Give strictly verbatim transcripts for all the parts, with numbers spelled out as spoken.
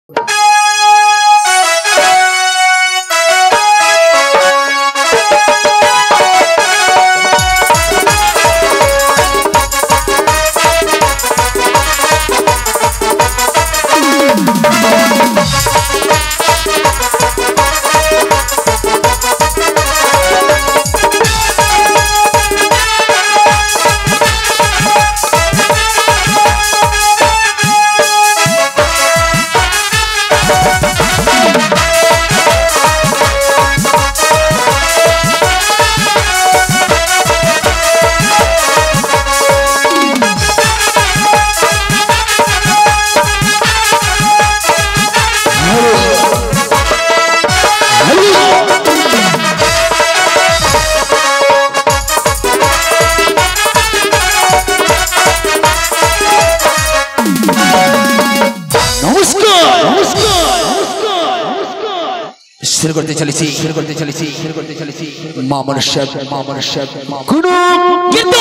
शुरू करते चली सी शुरू करते चली सी शुरू करते चली सी मामन शब मामन शब गुरु कीर्तो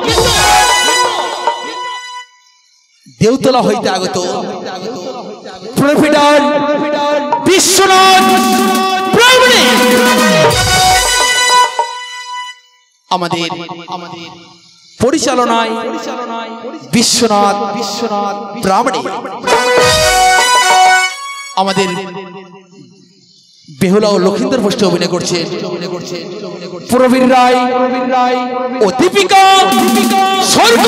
देवतला হইতে আগত প্রফিটার বিশ্বনাথ ব্রাহ্মণী আমাদের আমাদের পরিচালনায় বিশ্বনাথ বিশ্বনাথ ব্রাহ্মণী আমাদের বেহুলা ও লক্ষিন্দর পোস্টে অভিনয় করছে প্রবীর রায় ও দীপিকা স্বর্গ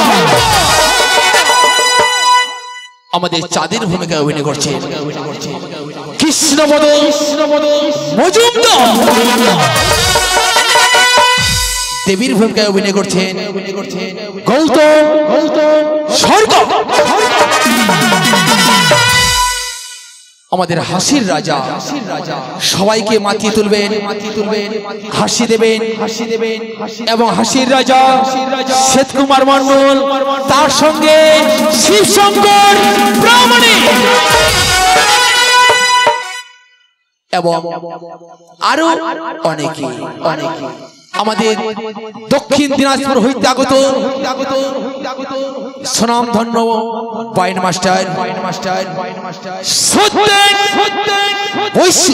আমাদের চাঁদের ভূমিকায় অভিনয় করছে কৃষ্ণপদ মজুমদার দেবীর ভূমিকায় অভিনয় করছেন গৌতম স্বর্গ আমাদের হাসির রাজা সবাইকে মাতিয়ে তুলবেন হাসি দেবেন এবং হাসির রাজা শ্বেত কুমার মণ্ডল তার সঙ্গে শিবশঙ্কর ব্রাহ্মণী এবং আরো অনেকে অনেকে আমাদের দক্ষিণ দিনাজপুর হইতে আগত সুনামধন্য বাইন মাস্টার সত্যেন বৈশ্য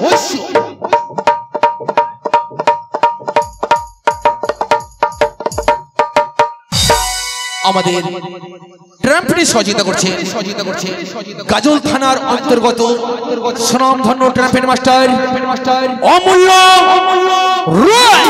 আমাদের ট্রাম্পটি সহযোগিতা করছে সহযোগিতা করছে গাজল থানার অন্তর্গত সুনামধন্য ট্রাম্পেট মাস্টার অমূল্য রয়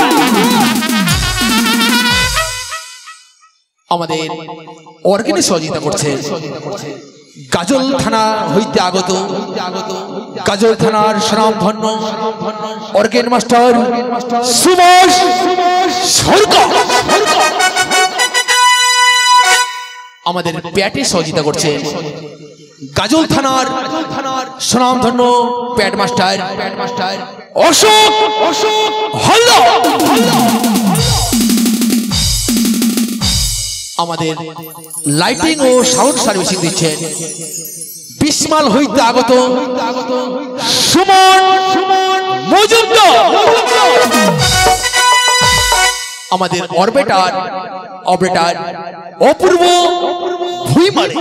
আমাদের অর্গানে সহযোগিতা করছে গাজল থানা হইতে আগত গাজল থানার সুনামধন্য অর্গান মাস্টার সুভাষ সরকার আমাদের প্যাটে সহযোগিতা করছে গাজল থানার সুনামধন্য প্যাট মাস্টার অশোক হালদার আমাদের লাইটিং ও সাউন্ড সার্ভিসিং দিচ্ছেন বিসমাল হইতে আগত সুমন মজুমদার আমাদের অরবিটার অপারেটর অপূর্ব ভুইমারি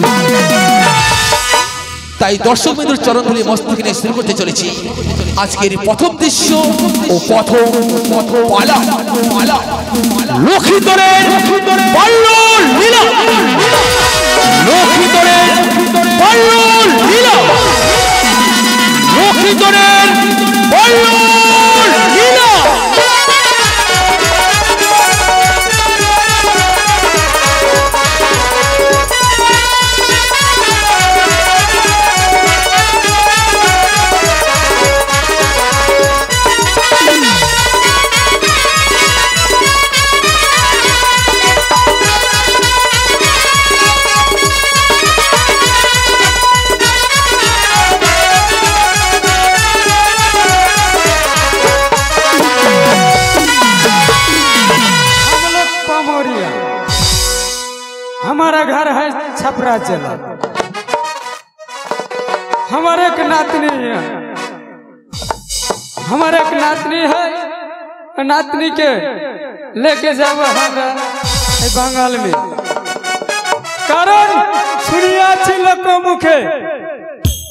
তাই দর্শক বিন্দুর চরণধুলি মস্তকে নিয়ে শুরু করতে চলেছি আজকের প্রথম দৃশ্য ও প্রথম পালা পালা লক্ষিন্দরের বাল্য লীলা লক্ষিন্দরের বাল্য লীলা লক্ষিন্দরের বাল্য লীলা हमारा घर है छपरा जिला। हमारे एक नातनी है, हमारे एक नातनी है, नातनी के लेके जाओ बंगाल में। कारण सुनिया लोक मुखे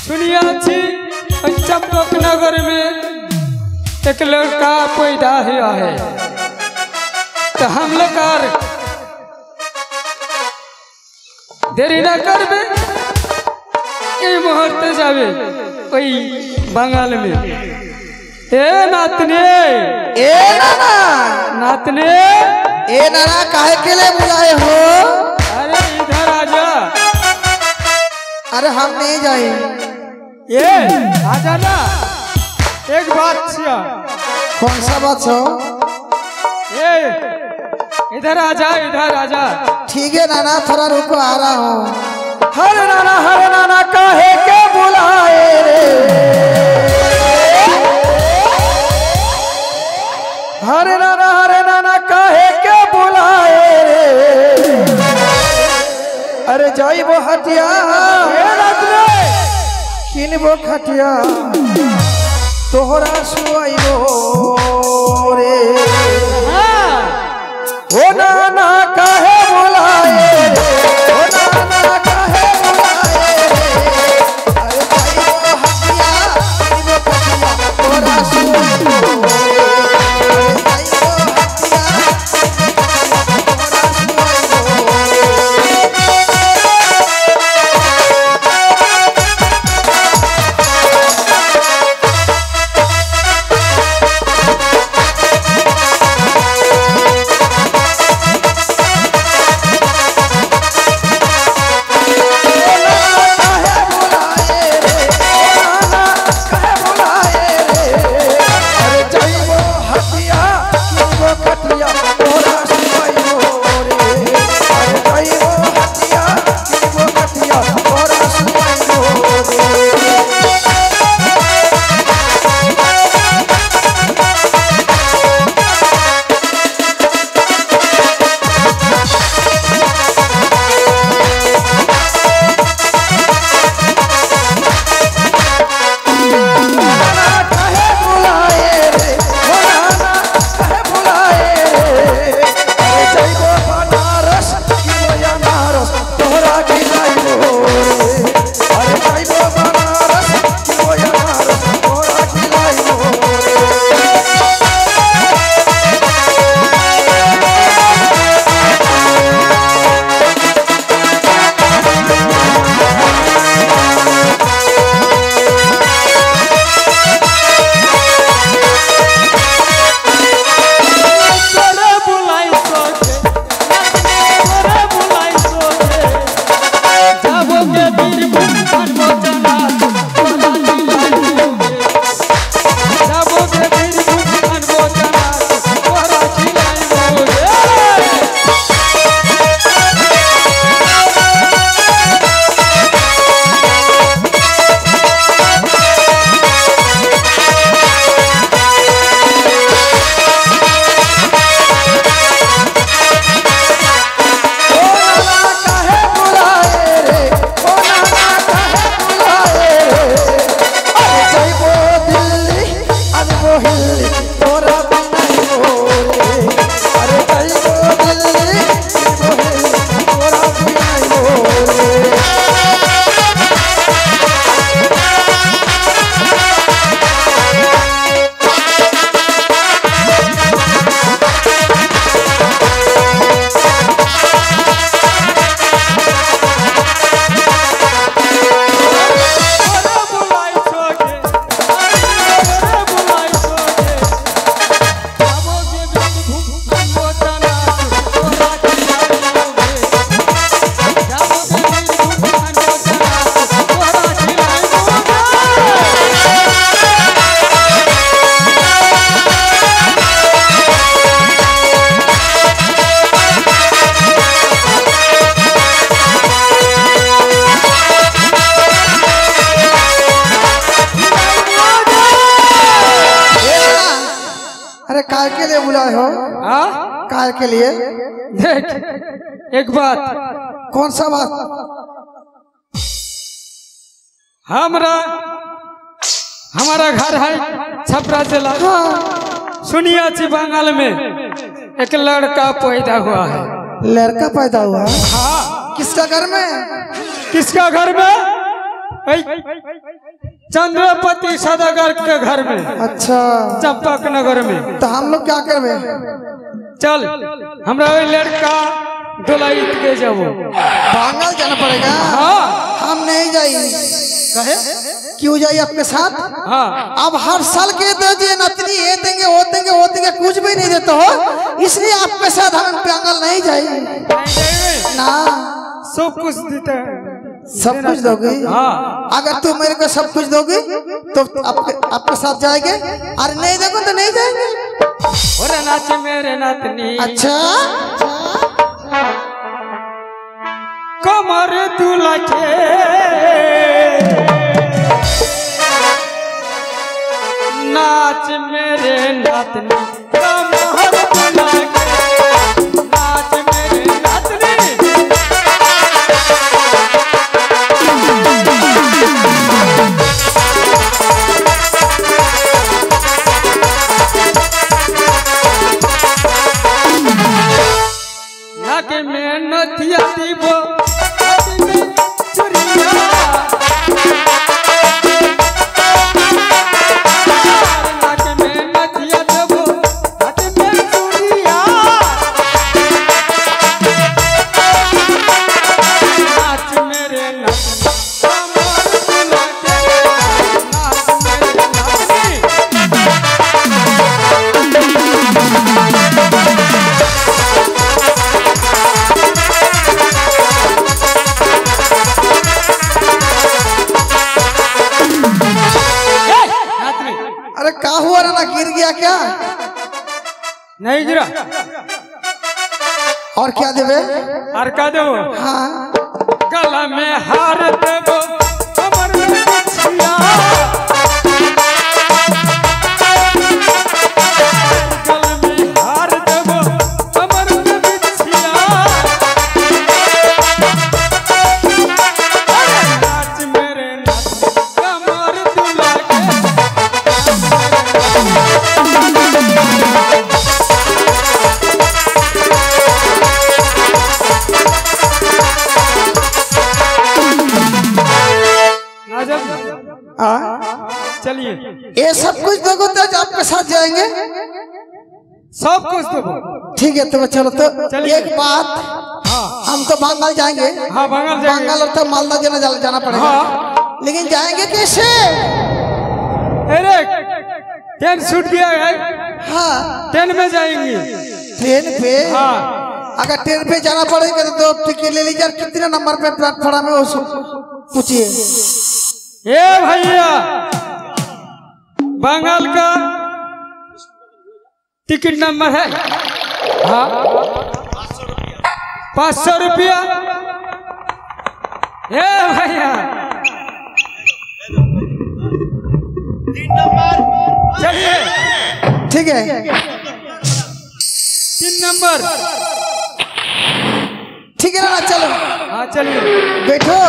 सुनिया छी चंपक नगर में एक लड़का पैदा हुआ है तो हम लोग कर देरी न करबे ये मुहूर्त जावे कोई बंगाल में ए नातनी ए नाना नातनी ए नाना काहे के लिए बुलाए हो? अरे इधर आजा। अरे हम नहीं जाए। ये आजा ना एक बात छिया। कौन सा बात हो? ये इधर आजा इधर आजा। ठीक है नाना थोड़ा रुको आ रहा हूँ। हरे नाना हरे नाना काहे के बुलाए रे? हरे नाना हरे नाना काहे के बुलाए रे? अरे जाई वो हटिया किन वो खटिया तोहरा सुआइबो रे। ओ नाना काहे बुलाए रे? ओ नाना काहे बुलाए रे? अरे जाई वो हटिया किन वो खटिया तोहरा सुआइबो रे। अरे जाई वो हटिया तोहरा सुआइबो रे। काय के लिए बुलाए हो? हाँ काय के लिए? देख एक बात। कौन सा बात? हमरा हमारा घर है छपरा जिला। हाँ। सुनिया छी बंगाल में एक लड़का पैदा हुआ है। लड़का पैदा हुआ? हाँ। किसका घर में? किसका घर में? चंद्रपति सदागर के घर में। अच्छा चंपक नगर में। तो हम लोग क्या करवे? चल हमरा लड़का डोलाइत के जाओ। बांगल जाना पड़ेगा। हाँ हम नहीं जाएंगे। कहे क्यों जाइए आपके साथ? हाँ अब हर साल के दे नतनी ये देंगे वो देंगे वो देंगे कुछ भी नहीं देते हो, इसलिए आपके साथ हम बांगल नहीं जाएंगे ना। सब कुछ देते हैं। सब कुछ दोगे? हाँ अगर तू मेरे को सब कुछ दोगी तो आपके आपके साथ जाएंगे, और नहीं देखो तो नहीं जाएंगे। और नाच मेरे नातनी। अच्छा कमर दूल्हा के नाच मेरे नातनी। कमर दूल्हा के नाच मेरे नातनी। नाक में नथिया दीबो हाथ में चूड़िया। नाक में नथिया देबो हाथ में चूड़िया। नाच मेरे नाच कमर दूल्हा के नाच मेरे नाच। अरे क्या हुआ ना, गिर गया क्या? नहीं गिरा। और क्या देवे? और का देबो? हाँ गला में हार देबो कमर में बिछिया। गला में हार देबो कमर में बिछिया। नाच मेरे नाच कमर दूल्हा के। हाँ चलिए ये सब कुछ दोगे तो आपके साथ जाएंगे। सब कुछ देबो। ठीक है तो चलो। तो चलिए। एक बात, हाँ हम तो बंगाल जाएंगे। हाँ बंगाल जाएंगे। बंगाल और तो मालदा जाना जा, जाना पड़ेगा। हाँ लेकिन जाएंगे कैसे? अरे ट्रेन छूट गया है। हाँ ट्रेन में जाएंगे। ट्रेन पे? हाँ अगर ट्रेन पे जाना पड़ेगा तो दो टिकट ले लीजिए। कितने नंबर पे प्लेटफॉर्म में वो पूछिए। ए भैया बंगाल का टिकट नंबर है। हाँ पाँच सौ रुपया। ए भैया चलिए। ठीक है तीन नंबर। ठीक है ना, चलो हाँ चलिए बैठो।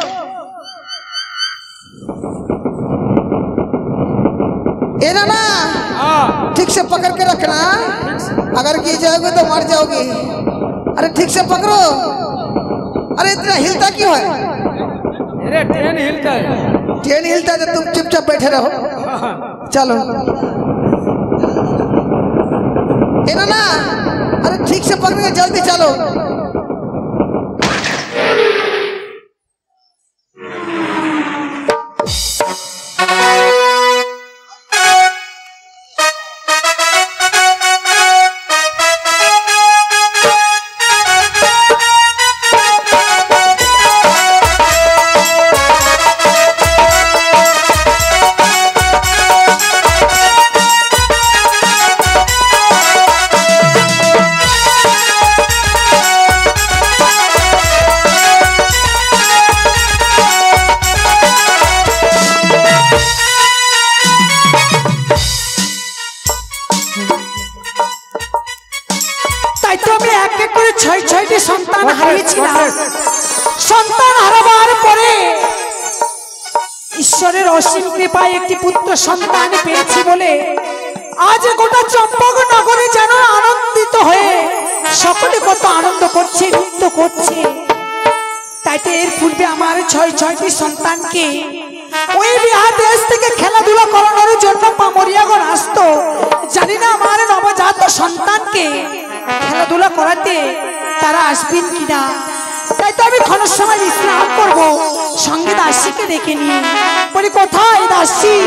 ये ना ना हाँ ठीक से पकड़ के रखना, अगर गिर जाओगे तो मर जाओगे। अरे ठीक से पकड़ो। अरे इतना हिलता क्यों है? अरे ट्रेन हिलता है। ट्रेन हिलता है तो तुम चुपचाप बैठे रहो। चलो ये ना ना, अरे ठीक से पकड़ के जल्दी चलो। ঈশ্বরের অসীম কৃপায় একটি পুত্র সন্তান পেয়েছি বলে আজ গোটা চম্পক নগরে যেন আনন্দিত হয়ে সকলে কত আনন্দ করছে, নৃত্য করছে। তাই তো এর পূর্বে আমার ছয় ছয়টি সন্তানকে ওই বিহার দেশ থেকে খেলাধুলা করানোর জন্য পামরিয়াগণ আসতো। জানি না আমার নবজাত সন্তানকে খেলাধুলা করাতে তারা আসবেন কিনা। তাই তো আমি ক্ষণ সময় বিশ্রাম করবো, সঙ্গে দাসীকে ডেকে নিয়ে বলি, কোথায় দাসী?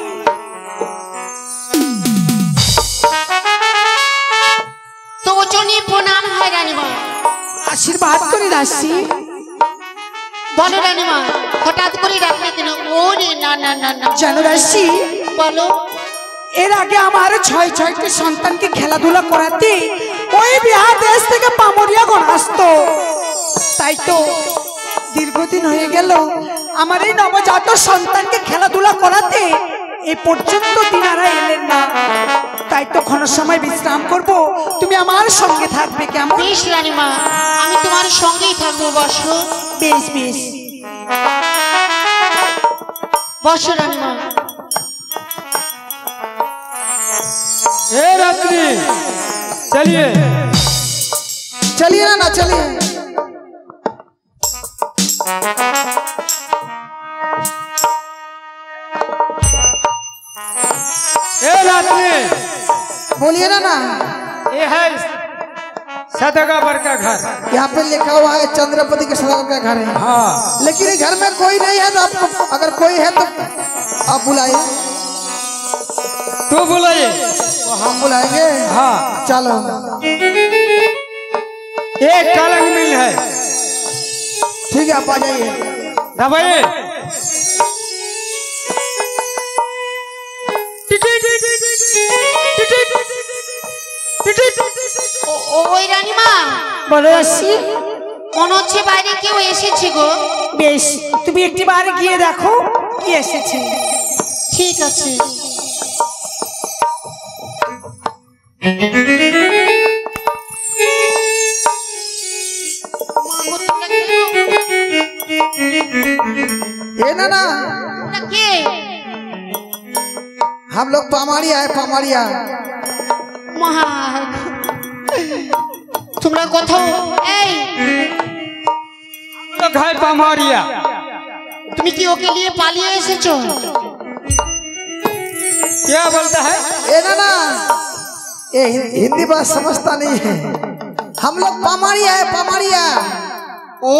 তো চনি প্রণাম হয় রানীমা। আশীর্বাদ করি দাসী। বলো রানীমা, হঠাৎ করে ডাকলে কেন? ওরে না না না না, জানো দাসী, বলো। এর আগে আমার ছয় ছয়টি সন্তানকে খেলাধুলা করাতে ওই বিহার দেশ থেকে পামরিয়াগণ আসতো। তাই তো দীর্ঘদিন হয়ে গেল আমার এই নবজাত সন্তানকে খেলাধুলা করাতে এই পর্যন্ত দিনারা এলেন না। তাই তো ক্ষণ সময় বিশ্রাম করব, তুমি আমার সঙ্গে থাকবে কেমন? বেশ রানীমা, আমি তোমার সঙ্গেই থাকবো। বসো। বেশ বেশ। বসো রানীমা। ए रात्रि चलिए चलिए ना ना चलिए। ए रात्रि बोलिए ना ना। ये है सदगावर का घर। यहाँ पे लिखा हुआ है चंद्रपति के सदर का घर है। हाँ, लेकिन ये घर में कोई नहीं है, तो आपको अगर कोई है तो आप बुलाइए। तू बुलाइए। तो हम बुलाएंगे। हाँ, चलो। एक कलंग मिल है, ठीक है, आप आ जाइए। दबाइए। ওই রানীমা, বলো দাসী। মনে হচ্ছে বাইরে কেউ এসেছে গো। বেশ, তুমি একটি বার গিয়ে দেখো কি এসেছে। ঠিক আছে। ये ना ना, কে? हम लोग पामाड़िया है, पामाड़िया। মহা, তোমরা কোথাও? এই, तो घर पमारिया। তুমি কি ওকে নিয়ে পালিয়ে এসেছো? क्या बोलता है? ये ना ना, ये हि- हिंदी बात समझता नहीं है। हम लोग पामाड़िया है, पामाड़िया। ও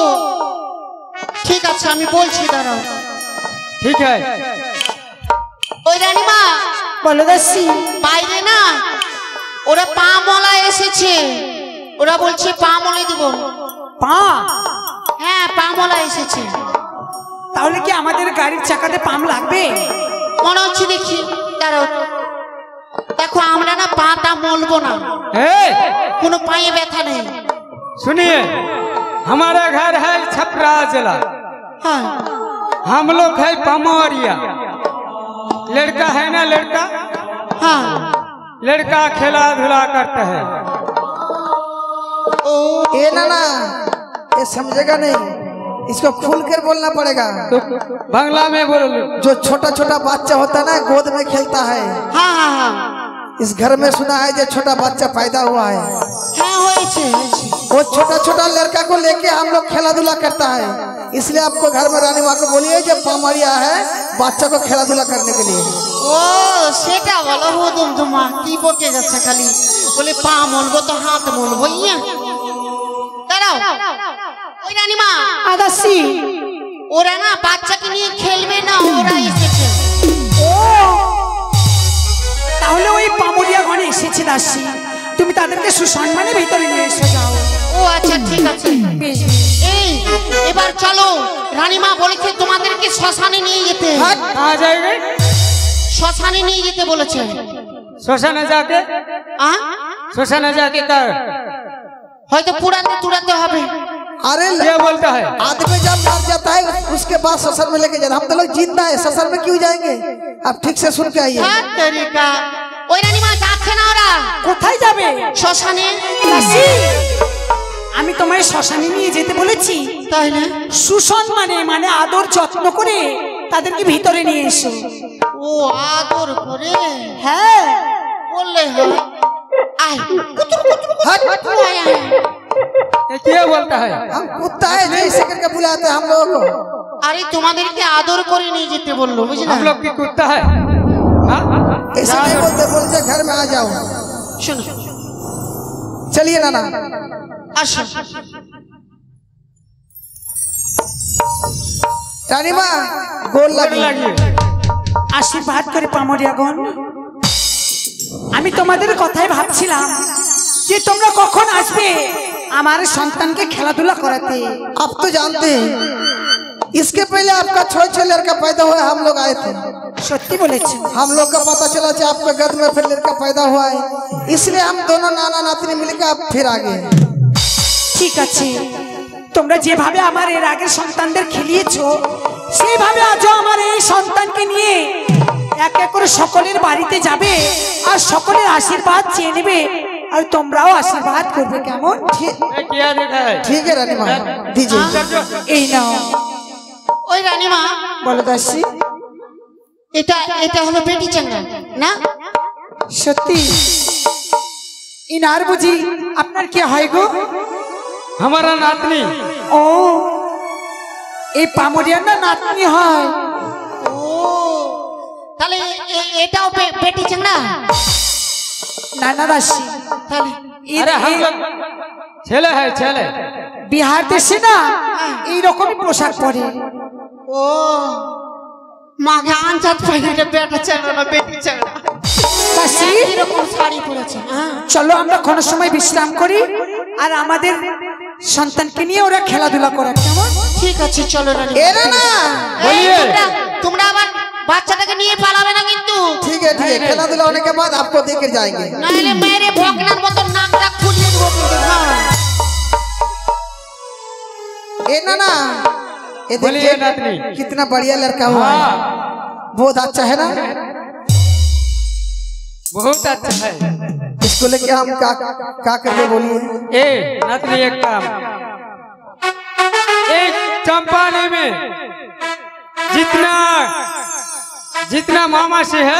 ঠিক আছে, আমি বলছি, দাঁড়াও। ठीक है। ওই রানীমা, বলো দাসী। বাইরে না ওরা পা মলা এসেছে। ওরা বলছে পা মলে দিব। পা? হ্যাঁ, পা মলা এসেছে। তাহলে কি আমাদের গাড়ির চাকাতে পাম লাগবে? মনে হচ্ছে, দেখি, দাঁড়াও। দেখো, আমরা না পাটা মলবো না, ए, কোনো পায়ে ব্যথা নেই। सुनिए, हमारा घर है छपरा जिला। হ্যাঁ, हम लोग है पमारिया। लड़का है ना, लड़का হ্যাঁ। लड़का खेला धुला करता है। ও ये ना ना, ये समझेगा नहीं, इसको खुल कर बोलना पड़ेगा। तो बांग्ला में बोलो। जो छोटा छोटा बच्चा होता है ना, गोद में खेलता है। হ্যাঁ হ্যাঁ হ্যাঁ इस घर में सुना है जो छोटा बच्चा पैदा हुआ है, হ্যাঁ, হয়েছে হয়েছে। वो छोटा छोटा लड़का को लेके हम लोग खेला धुला करता है। इसलिए आपको घर में रानी माँ को बोलिए जब पामाड़िया है बच्चा को खेला धुला करने के लिए। ও সেটা বলো। হো দুমদুমা কি বকে যাচ্ছে খালি, বলে পা মলবো তো হাত মলবো। ইয়া, দাঁড়াও। ওই রানীমা, আদাসী। ওরা না বাচ্চাকে নিয়ে খেলবে না, ওরা এসেছে। ও, তাহলে ওই পামরিয়া ঘরে এসেছে দাসী। তুমি তাদেরকে সুসম্মানে ভিতরে নিয়ে এসে যাও। ও আচ্ছা, ঠিক আছে। বেশ বেশ। এই, এবার চলো। রানীমা বলেছে তোমাদেরকে শ্মশানে নিয়ে যেতে। कहाँ जाएंगे? শ্মশানে নিয়ে যেতে বলেছে। श्मशान जाके আ? श्मशान जाके कर। হয়তো পুরাতে তুরাতে হবে। अरे क्या बोलता है? आदमी जब मर जाता है उसके बाद ससुर में लेके जाना। हम तो लोग जिंदा है, ससुर में क्यों जाएंगे? आप ठीक से सुन के आइए। ধ্যাৎ তেরিকা। ওই রানীমা যাচ্ছে না ওরা কোথায় যাবে? শ্মশানে। দাসী, আমি তোমায় শ্মশানে নিয়ে যেতে বলেছি। তাই না? সুসম্মানে মানে আদর যত্ন করে তাদেরকে ভিতরে নিয়ে এসো। ও আদর করে হ্যাঁ, বললে হয়। আয়, কুতুর কুতুর কুতুর हट। কুতুর, আয়, আয়। ये क्या बोलता है? हम कुत्ता है जो इसे करके बुलाते हैं हम लोगों को। अरे तुम्हाদেরকে আদর করে নিয়ে যেতে বললো বুঝলে हम लोग की कुत्ता है? हाँ? ऐसे नहीं बोलते, बोलते घर में आ जाओ। শোনো चलिए नाना। আসো रानी माँ गोल लगी। लगी আশীর্বাদ করে পামরিয়াগণ, আমি তোমাদের কথাই ভাবছিলাম যে তোমরা কখন আসবে আমার সন্তানকে খেলাধুলা করাতে। आप तो जानते हैं इसके पहले आपका छोटे छोटे लड़का पैदा हुआ, हम लोग आए थे। সত্যি বলেছো? हम लोग का पता चला कि आपका गर्भ में फिर लड़का पैदा हुआ है, इसलिए हम दोनों नाना नातनी मिलकर आप फिर आ गए। ঠিক আছে, তোমরা যেভাবে আমার এর আগের সন্তানদের খেলিয়েছো সেইভাবে আজও আমার এই সন্তানকে নিয়ে এক এক করে সকলের বাড়িতে যাবে আর সকলের আশীর্বাদ চেয়ে নেবে আর তোমরাও আশীর্বাদ করবে, কেমন? ठीक ये क्या देखा है? ठीक है रानी माँ, दीजिए। এই নাও। ওই রানীমা বলো দাসী, এটা এটা হলো বেটি চাঙ্গা না? সত্যি ইনার বুঝি আপনার কি হয় গো? हमारा नातनी। ও এই পামরিয়ার না নাতনি হয়। ও তাহলে এ- এটাও বে- বেটি চাঙ্গা নানা দাসী, তাহলে अरे हम लोग छेले है छेले। বিহার দেশে না এইরকমই পোশাক পরে। ও মাঘে আনসাত পাইলে বেটা চাঙ্গা না বেটি চাঙ্গা দাসী, এরকম শাড়ি পরেছে হ্যাঁ চলো আমরা কোনো সময় বিশ্রাম করি আর আমাদের সন্তানকে নিয়ে ওরা খেলাধুলা করে, কেমন? ঠিক আছে চলো রানী ए नाना बोलिए। তোমরা তোমরা আবার বাচ্চাটাকে নিয়ে পালাবে না কিন্তু ठीक है ठीक है, खेला धुला होने के बाद आपको देकर जाएंगे। নাহলে মেরে ভগনার মতো নাকটা খুলিয়ে দেবো কিন্তু হ্যাঁ ए नाना ये बोलिए देखिए नातनी। कितना बढ़िया लड़का हुआ है, हाँ बहुत अच्छा है ना। बहुत अच्छा है। इसको लेके हम का का करके बोलिए। ए नातनी एक काम, एक चंपाने में जितना जितना मामा से है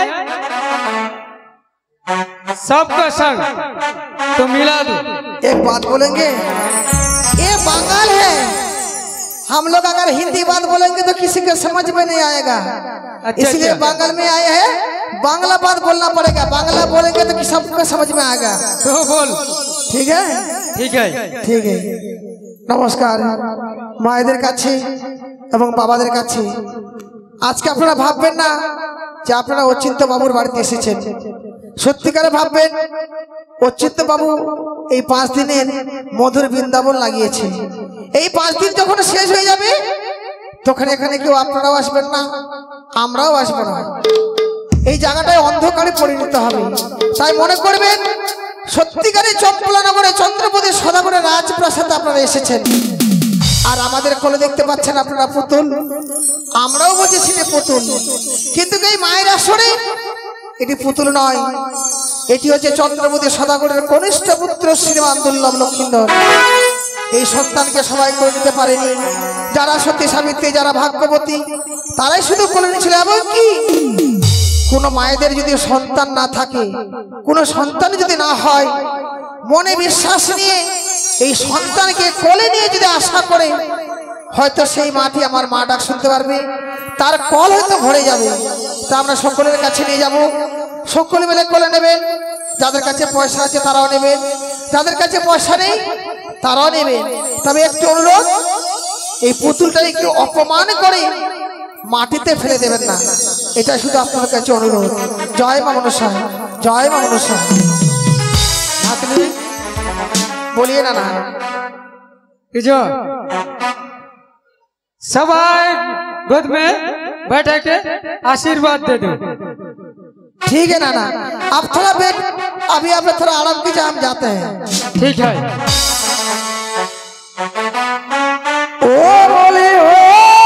सबका संग तो मिला दो। एक बात बोलेंगे, ये बंगाल है, हम लोग अगर हिंदी बात बोलेंगे तो किसी के समझ में नहीं आएगा, अच्छा, इसलिए अच्छा। बंगाल में आए हैं, बांग्ला बात बोलना पड़ेगा, बांग्ला बोलेंगे तो कि सबको समझ में आएगा। तो बोल। ठीक है ठीक है। ঠিক আছে। নমস্কার মায়েদের কাছে এবং বাবাদের কাছে। আজকে আপনারা ভাববেন না যে আপনারা অচিন্ত বাবুর বাড়িতে এসেছেন, সত্যিকারে ভাববেন অচিন্ত বাবু এই পাঁচ দিনের মধুর বৃন্দাবন লাগিয়েছে। এই পাঁচ দিন যখন শেষ হয়ে যাবে তখন এখানে কেউ আপনারাও আসবেন না, আমরাও আসবো না, এই জায়গাটায় অন্ধকারে পরিণত হবে। তাই মনে করবেন সত্যিকারে চম্পলানগরে চন্দ্রপদে সদাগরে রাজপ্রাসাদে আপনারা এসেছেন। আর আমাদের কোলে দেখতে পাচ্ছেন আপনারা পুতুল, আমরাও বুঝেছি যে পুতুল, কিন্তু এই মায়ের আসরে এটি পুতুল নয়, এটি হচ্ছে চন্দ্রপদে সদাগরের কনিষ্ঠ পুত্র শ্রীমান দুর্লভ লক্ষিন্দর। এই সন্তানকে সবাই করে নিতে পারেনি, যারা সতী সাবিত্রী, যারা ভাগ্যবতী তারাই শুধু কোলে নিয়েছিল। এমনকি কোনো মায়েদের যদি সন্তান না থাকে, কোনো সন্তান যদি না হয়, মনে বিশ্বাস নিয়ে এই সন্তানকে কোলে নিয়ে যদি আশা করে, হয়তো সেই মাটি আমার মা ডাক শুনতে পারবে, তার কল হয়তো ভরে যাবে। তা আমরা সকলের কাছে নিয়ে যাব, সকলে মিলে কোলে নেবেন। যাদের কাছে পয়সা আছে তারাও নেবেন, যাদের কাছে পয়সা নেই তারাও নেবেন। তবে একটু অনুরোধ, এই পুতুলটা একটু অপমান করে মাটিতে ফেলে দেবেন না, এটা শুধু আপনার কাছে অনুরোধ। জয় মা মনসা, জয় মা মনসা। আপনি বলিয়ে না না कि जो सब आए गोद में बैठे के आशीर्वाद दे दो। ठीक है नाना, आप थोड़ा बैठ, अभी आप थोड़ा आराम कीजिए, हम जाते हैं। ठीक है। ओ बोले हो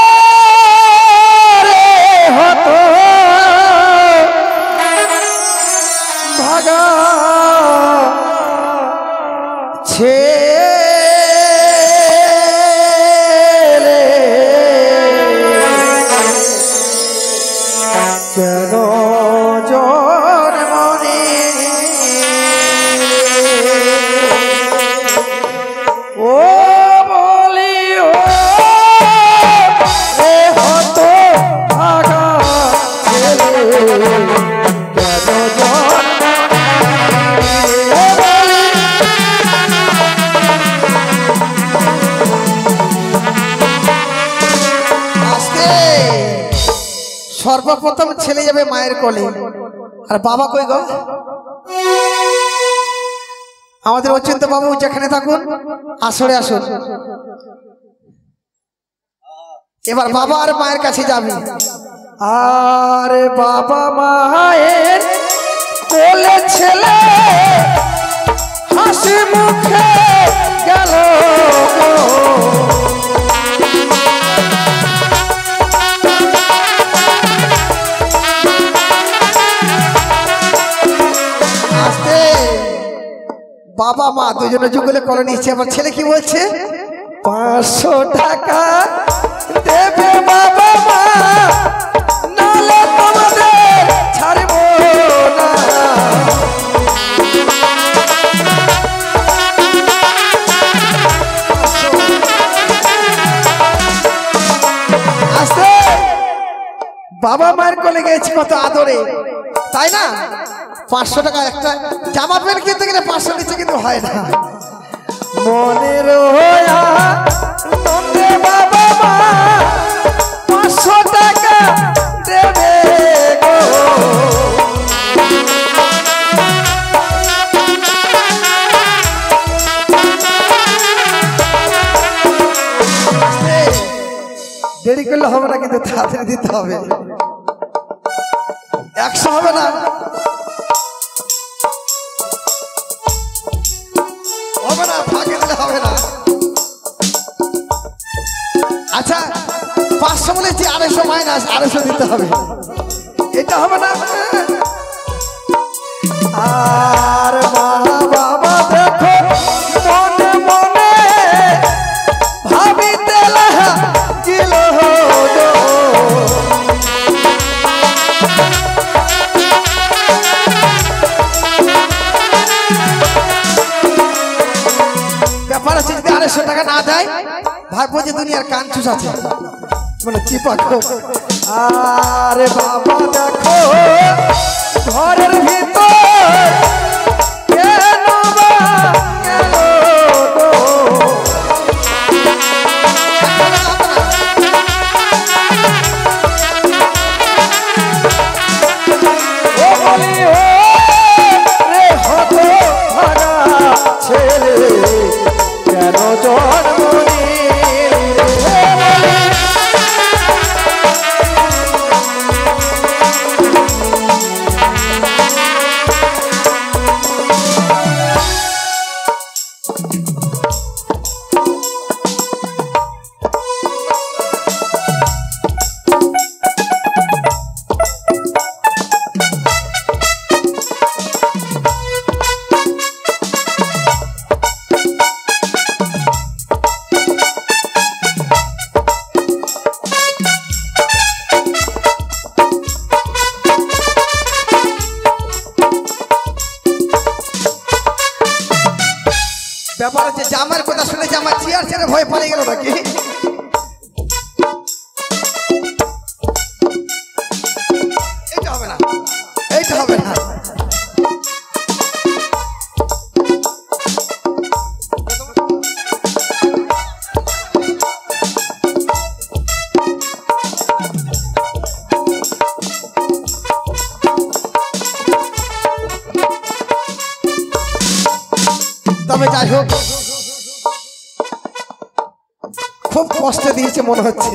रे हो तो भागा छे चलो जोर मने সর্বপ্রথম ছেলে যাবে মায়ের কোলে। আর বাবা কই গো? আমাদের অচিন্ত বাবু যেখানে থাকুন আসরে আসুন। এবার বাবা আর মায়ের কাছে যাবি। আরে বাবা মায়ের কোলে ছেলে হাসি মুখে গেল আস্তে। বাবা মা দুজনে যুগলে করে নিচ্ছে। আমার ছেলে কি বলছে? পাঁচশো টাকা দেবে বাবা মা, নালে তোমাদের ছাড়বো না। আস্তে। বাবা মায়ের কোলে গেছি কত আদরে, তাই না? পাঁচশো টাকা একটা জামা প্যান্ট কিনতে গেলে পাঁচশো নিচে কিন্তু হয় না। মনের নন্দে বাবা মা পাঁচশো টাকা দেবে গো। দেরি করলে হবে না, কিন্তু তাড়াতাড়ি দিতে হবে। একশো হবে না, হবে না, ফাঁকে দিলে হবে না। আচ্ছা পাঁচশো বলেছি, আড়াইশো মাইনাস আড়াইশো দিতে হবে, এটা হবে না। আর মা বাবা দেখো মনে মনে ভাবিতে লাগিল গো। ব্যাপার আছে, যদি আড়াইশো টাকা না দেয় ভাববো যে দুনিয়ার কাঞ্চুস আছে, মানে চিপা খো। আরে বাবা দেখো ঘরের ভিতর কেন বা গেল গো। ও বলি ও রে হত ভাগা ছেলে কেন জন্ম নিলি রে বলি। ব্যাপার হচ্ছে জামার কথা শুনে জামা চেয়ার ছেড়ে ভয় পালিয়ে গেল নাকি? এইটা হবে না, এইটা হবে না। তবে যাই হোক, খুব কষ্ট দিয়েছে মনে হচ্ছে।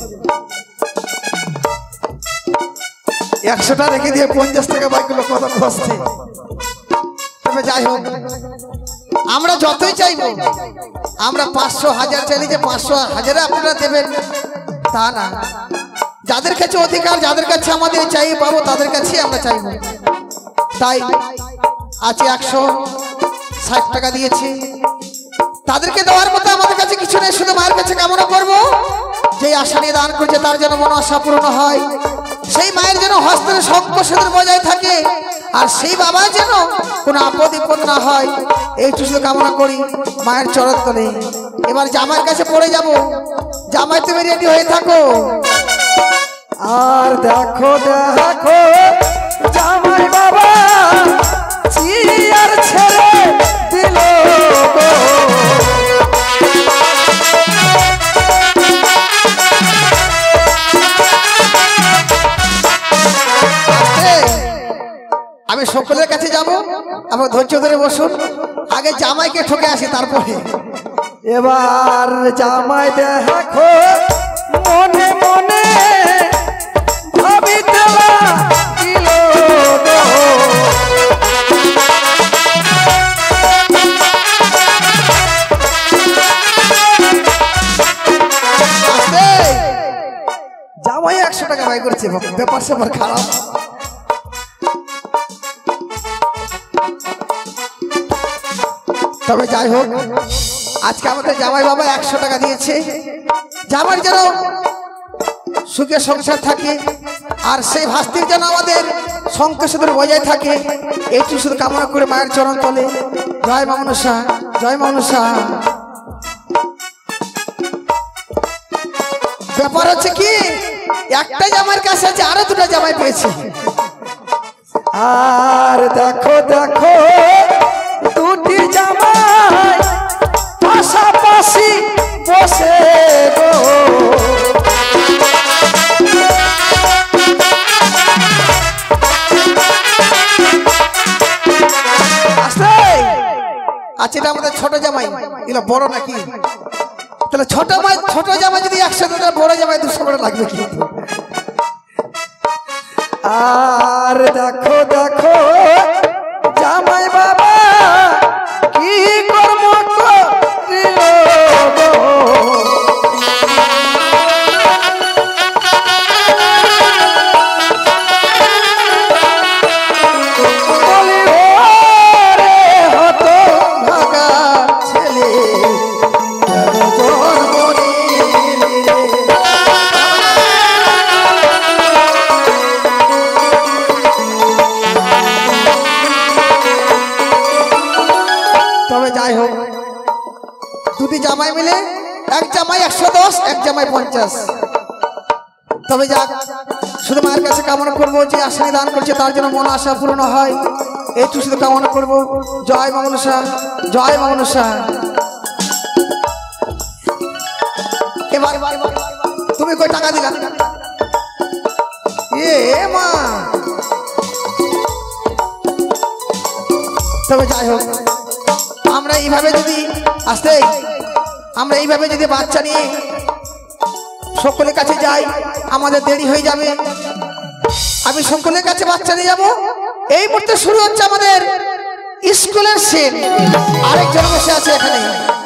একশোটা রেখে দিয়ে পঞ্চাশ টাকা বাইকগুলো কত কষ্টে। তবে যাই হোক, আমরা যতই চাইবো, আমরা পাঁচশো হাজার চাইলে যে পাঁচশো হাজারে আপনারা দেবেন তা না। যাদের কাছে অধিকার, যাদের কাছে আমাদের চাই পাবো, তাদের কাছে আমরা চাইবো। তাই আজ একশো ষাট টাকা দিয়েছি, তাদেরকে দেওয়ার মতো আমাদের কাছে কিছু নেই। শুধু মায়ের কাছে কামনা করবো, যে আশা নিয়ে দান করছে তার যেন মন আশা পূর্ণ হয়, সেই মায়ের যেন হস্তের শঙ্খ সিঁদুর বজায় থাকে, আর সেই বাবা যেন কোনো আপদ বিপদ না হয়, এইটু শুধু কামনা করি মায়ের চরণ তলে। এবার জামাইয়ের কাছে পড়ে যাব। জামাই তুমি রেডি হয়ে থাকো। আর দেখো দেখো জামাই বাবা চিয়ার ছেড়ে দিল গো। আমি সকলের কাছে যাব, আপনার ধৈর্য ধরে বসুন। আগে জামাইকে ঠকে আসি, তারপরে এবার জামাই দেখো মনে মনে ভাবিতে লাগিল গো। জামাই একশো টাকা ব্যয় করছে, ব্যাপার স্যাপার খারাপ। তবে যাই হোক, আজকে আমাদের জামাই বাবা একশো টাকা দিয়েছে, জামাই যেন সুখে সংসার থাকে আর সেই ভাস্তির যেন আমাদের সংখ্যা শুধু বজায় থাকে, এইটু শুধু কামনা করে মায়ের চরণ তলে। জয় মা মনসা, জয় মা মনসা। ব্যাপার হচ্ছে কি, একটা জামাইয়ের কাছে আছে, আরো দুটো জামাই পেয়েছে। আর দেখো দেখো দুটি জামাই পাশাপাশি বসে গো। আচ্ছা, এটা আমাদের ছোট জামাই, এগুলো বড় নাকি? তাহলে ছোট জামাই ছোট জামাই যদি একশো টাকা, বড় জামাই দুশো করে লাগবে কিন্তু। আর দেখো দেখো জামাই বাবা কি কর্ম করিল গো। বলি ওরে হত ভাগা ছেলে, তবে যাই হোক, দুটি জামাই মিলে এক জামাই একশো দশ, এক জামাই পঞ্চাশ। তবে যাক, শুধু মায়ের কাছে কামনা করবো যে আশীর্বাদ দান করছে তার জন্য মন আশা পূর্ণ হয়, এইটুকু শুধু কামনা করবো। জয় মা মনসা, জয় মা মনসা। এবার তুমি কই টাকা দিলা? এ মা। তবে যাই হোক, আমরা এইভাবে যদি আসতে আমরা এইভাবে যদি বাচ্চা নিয়ে সকলের কাছে যাই, আমাদের দেরি হয়ে যাবে। আমি সকলের কাছে বাচ্চা নিয়ে যাব। এই মুহূর্তে শুরু হচ্ছে আমাদের স্কুলের সিন। আরেকজন বসে আছে এখানে।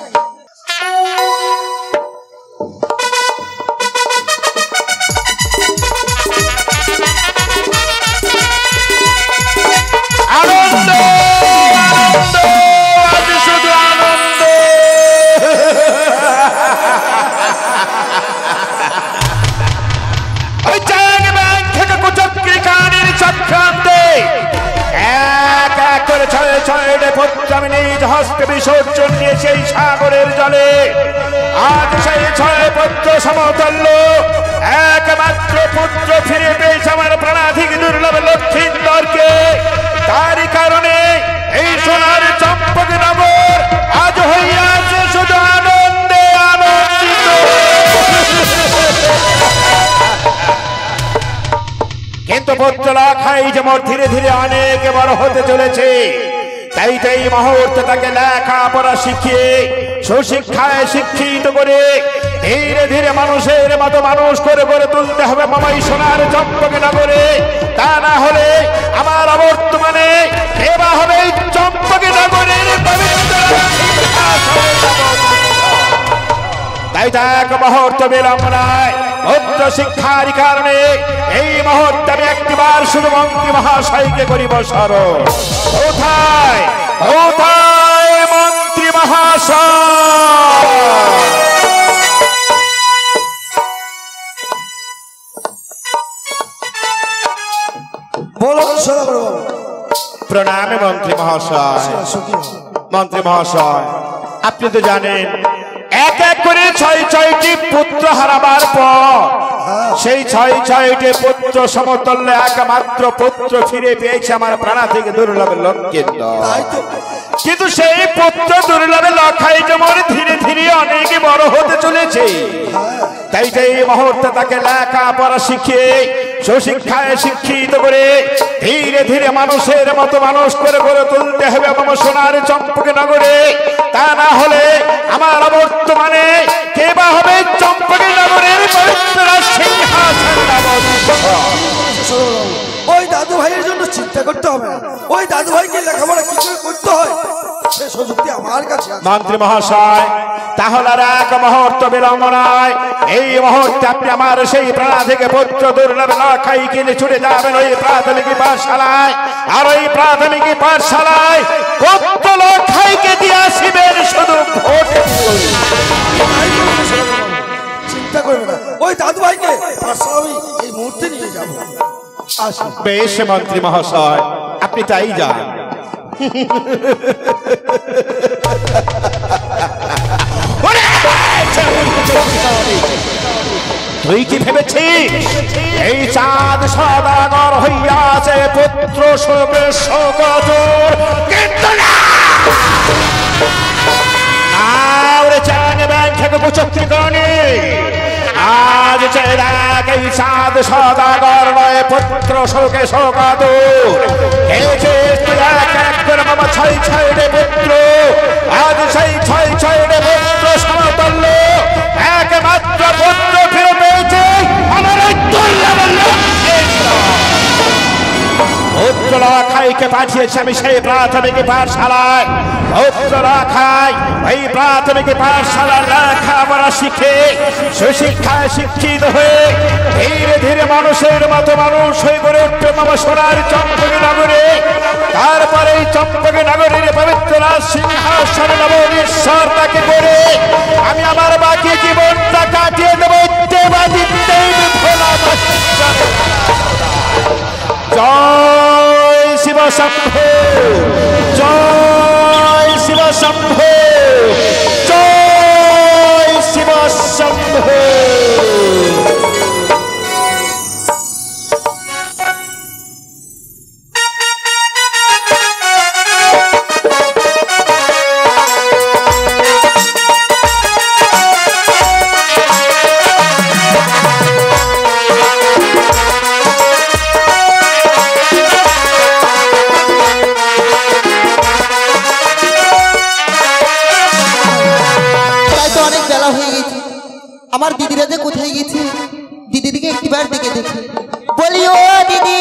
বিসর্জন দিয়ে সেই সাগরের জলে আজ সেই ছয় পুত্র সমতল্য একমাত্র পুত্র ফিরে পেয়েছে আমার প্রাণাধিক দুর্লভ লক্ষ্মীন্দরকে। তারই কারণে এই সোনার চম্পকনগর আজ হইয়াছে শুধু আনন্দে আনন্দিত। কিন্তু পুত্র লাখাই যেমন ধীরে ধীরে অনেক বড় হতে চলেছে, তাই তাই মুহূর্তে তাকে লেখাপড়া শিখিয়ে সুশিক্ষায় শিক্ষিত করে ধীরে ধীরে মানুষের মতো মানুষ করে গড়ে তুলতে হবে মামাই সোনার চম্পকনগরে। তা না হলে আমার বর্তমানে সেবা হবে চম্পকনগরের পবিত্র। তাই তা এক মুহূর্ত বিলম্ব নয়, পুত্র শিক্ষার কারণে এই মুহূর্তে আমি একটিবার শুধু মন্ত্রী মহাশয়কে করিব স্মরণ। কোথায় কোথায় মন্ত্রী মহাশয়? প্রণামে মন্ত্রী মহাশয়। মন্ত্রী মহাশয়, আপনি তো জানেন এক এক করে ছয় ছয়টি পুত্র হারাবার পর সেই ছয় ছয়টি পুত্র সমতল্য একমাত্র পুত্র ফিরে পেয়েছে আমার প্রাণাধিক দুর্লভ লক্ষ্মীন্দর। কিন্তু সেই পুত্র দুর্লভ লখাই যেমন ধীরে ধীরে অনেক বড় হতে চলেছে, তাই এই মুহূর্তে তাকে লেখাপড়া শিখিয়ে সুশিক্ষায় শিক্ষিত করে ধীরে ধীরে মানুষের মতো মানুষ করে গড়ে তুলতে হবে আমার সোনার চম্পকে নগরে। তা না হলে আমার বর্তমানে কে বা হবে চম্পকে নগরের পবিত্র সিংহাসন। ওই দাদু ভাইয়ের জন্য চিন্তা করতে হবে না, ওই দাদু ভাইকে লেখাপড়া কি করে করতে হয় সে সুযুক্তি আমার কাছে আছে। মন্ত্রী মহাশয়, তাহলে আর এক মুহূর্ত বিলম্ব নয়, এই মুহূর্তে আপনি আমার সেই প্রাথমিক পুত্র দুর্লভ লাখাই কিনে ছুটে যাবেন ওই প্রাথমিক পাঠশালায়। আর ওই প্রাথমিক পাঠশালায় কত লাখাইকে দিয়ে আসিবেন শুধু ভোট। চিন্তা করবে না, ওই দাদু ভাইকে পাঠশালা আমি এই মুহূর্তে নিয়ে যাবো। বেশ মন্ত্রী মহাশয়, আপনি তাই যান। তুই কি ভেবেছিস এই চাঁদ সদাগর হইয়াছে পুত্র শোকে শোকজোর? কিন্তু না, আর চাঁদ ব্যাংক থেকে কুচক্রি করনি। আজ চেরাক এই চাঁদ সদাগর নয় পুত্র শোকে শোকাতুর। ছয় ছয় রে পুত্র, আজ সেই ছয় ছয় রে পুত্র সমতল্য একমাত্র পুত্র ফিরে পেয়েছে আমার পুত্র লাখাইকে পাঠিয়েছি আমি সেই প্রাথমিক পাঠশালায়। পুত্র লাখাই ওই প্রাথমিক পাঠশালার লেখাপড়া শিখে সুশিক্ষায় শিক্ষিত হয়ে ধীরে ধীরে মানুষের মতো মানুষ হয়ে গড়ে উঠবে মামা সোনার চম্পকে নগরে। তারপরে এই চম্পকে নগরীর পবিত্র সিংহাসন নবীশ্বর তাকে করে আমি আমার বাকি জীবনটা কাটিয়ে দেবো। জয় শিব শম্ভু, জয় শিব শম্ভু, জয় শিব শম্ভু। আমার দিদিরা যে কোথায় গেছে, দিদি দিকে একটিবার দিকে দেখি বলি, ও দিদি।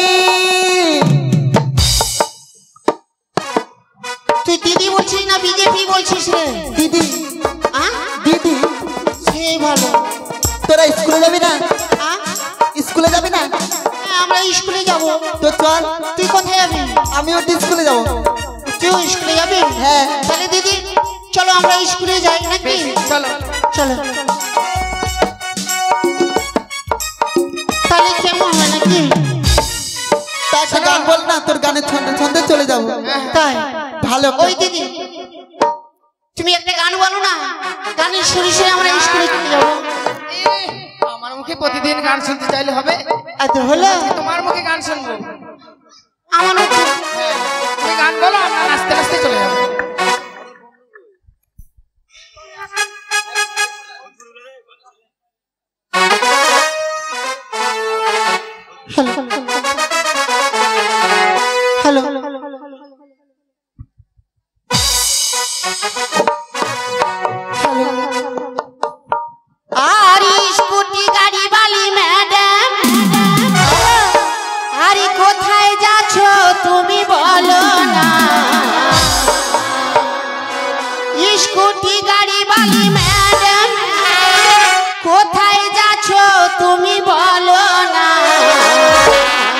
তুই দিদি বলছিস না বিজেপি বলছিস রে? দিদি, দিদি সেই ভালো। তোরা স্কুলে যাবি না? স্কুলে যাবি না? আমরা স্কুলে যাব। তো চল। তুই কোথায় যাবি? আমিও স্কুলে যাব। তুই স্কুলে যাবি? হ্যাঁ। তাহলে দিদি চলো আমরা স্কুলে যাই নাকি? চলো চলো। তাহলে কেমন হয় নাকি? একটা গান বল না, তোর গানের ছন্দে ছন্দে চলে যাবো। তাই ভালো। ওই দিদি তুমি একটা গান বলো না, গানের সুরে সুরে আমরা স্কুলে চলে যাবো। আমার মুখে প্রতিদিন গান শুনতে চাইলে হবে? আচ্ছা হলো, তোমার মুখে গান শুনবো। আমার মুখে তুমি গান বলো, আমরা নাচতে নাচতে চলে যাবো। হ্যালো আর স্কুটি গাড়ি বালি ম্যাডাম, আরে কোথায় যাচ্ছ তুমি বলো না? স্কুটি গাড়ি বালি ম্যাডাম, কোথায় যাচ্ছ তুমি বলো না?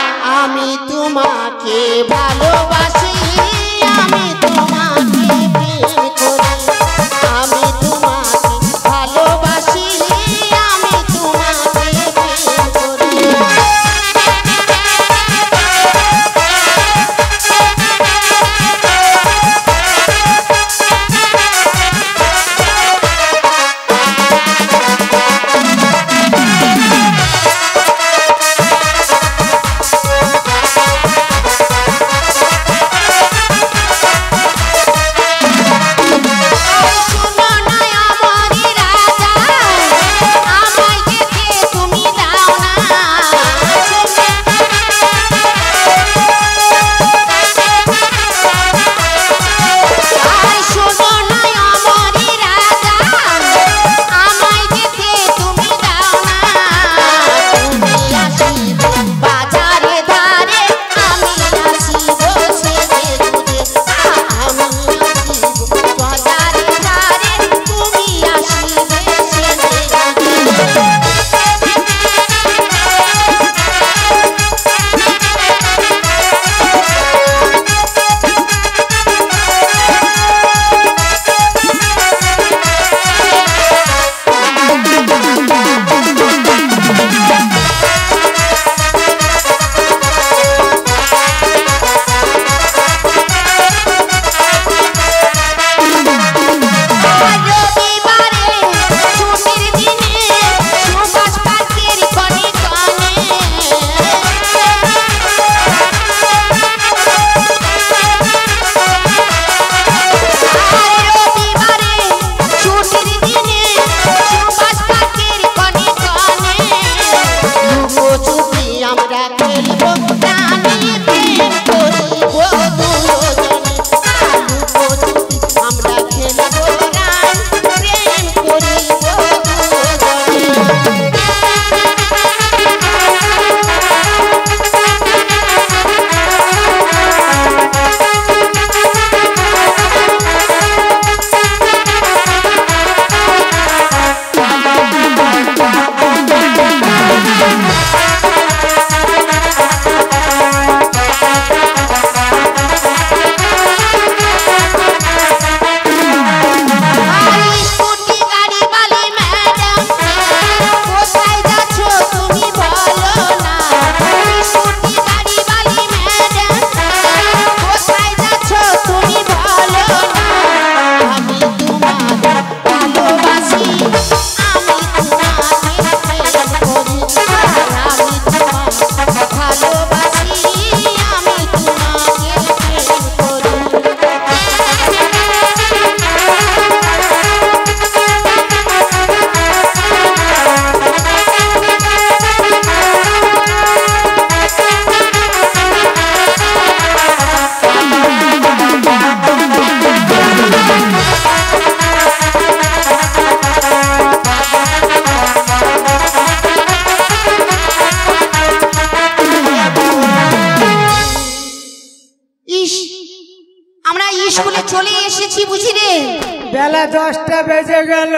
স্কুলে চলে এসেছি বুঝি রে। বেলা দশটা বেজে গেল,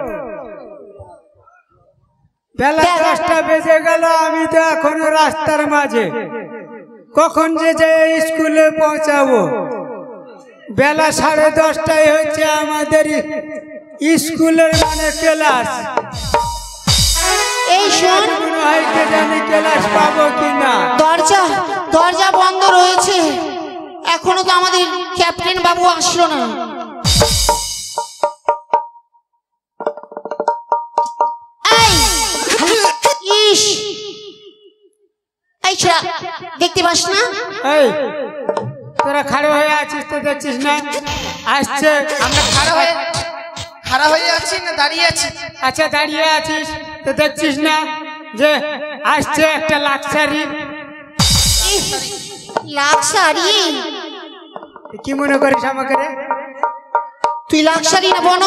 বেলা দশটা বেজে গেল, আমি তো এখনো রাস্তার মাঝে, কখন যে যে স্কুলে পৌঁছাবো? বেলা সাড়ে দশটায় হচ্ছে আমাদের স্কুলের মানে ক্লাস। এই শোন, মনে হয় কে জানি ক্লাস পাবো কিনা। দরজা দরজা বন্ধ রয়েছে, এখনো তো আমাদের ক্যাপ্টেন বাবু আসলো না। এই ইস, এই ছেড়া, দেখতে পাস না? এই তোরা খাড়া হয়ে আছিস তো, দেখছিস না আসছে? আমরা খাড়া হয়ে খাড়া হয়ে আছি না দাঁড়িয়ে আছি? আচ্ছা দাঁড়িয়ে আছিস তো, দেখছিস না যে আসছে একটা লাক্সারি? লাক্সারি? কি মনে করিস আমাকে রে? তুই লাক্সারি না বন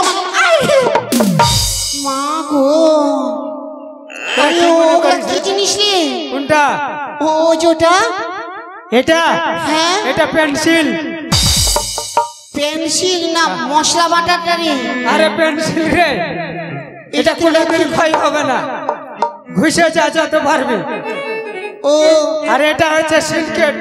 মা গো, আরে ওটা কি জিনিস রে? কোনটা? ও যেটা, এটা? হ্যাঁ এটা পেন্সিল। পেন্সিল না মশলা বাটাটা রে? আরে পেন্সিল রে, এটা কোনোদিন ক্ষয় হবে না, ঘুষে যা যত পারবি। ও আর এটা হচ্ছে সিলকেট,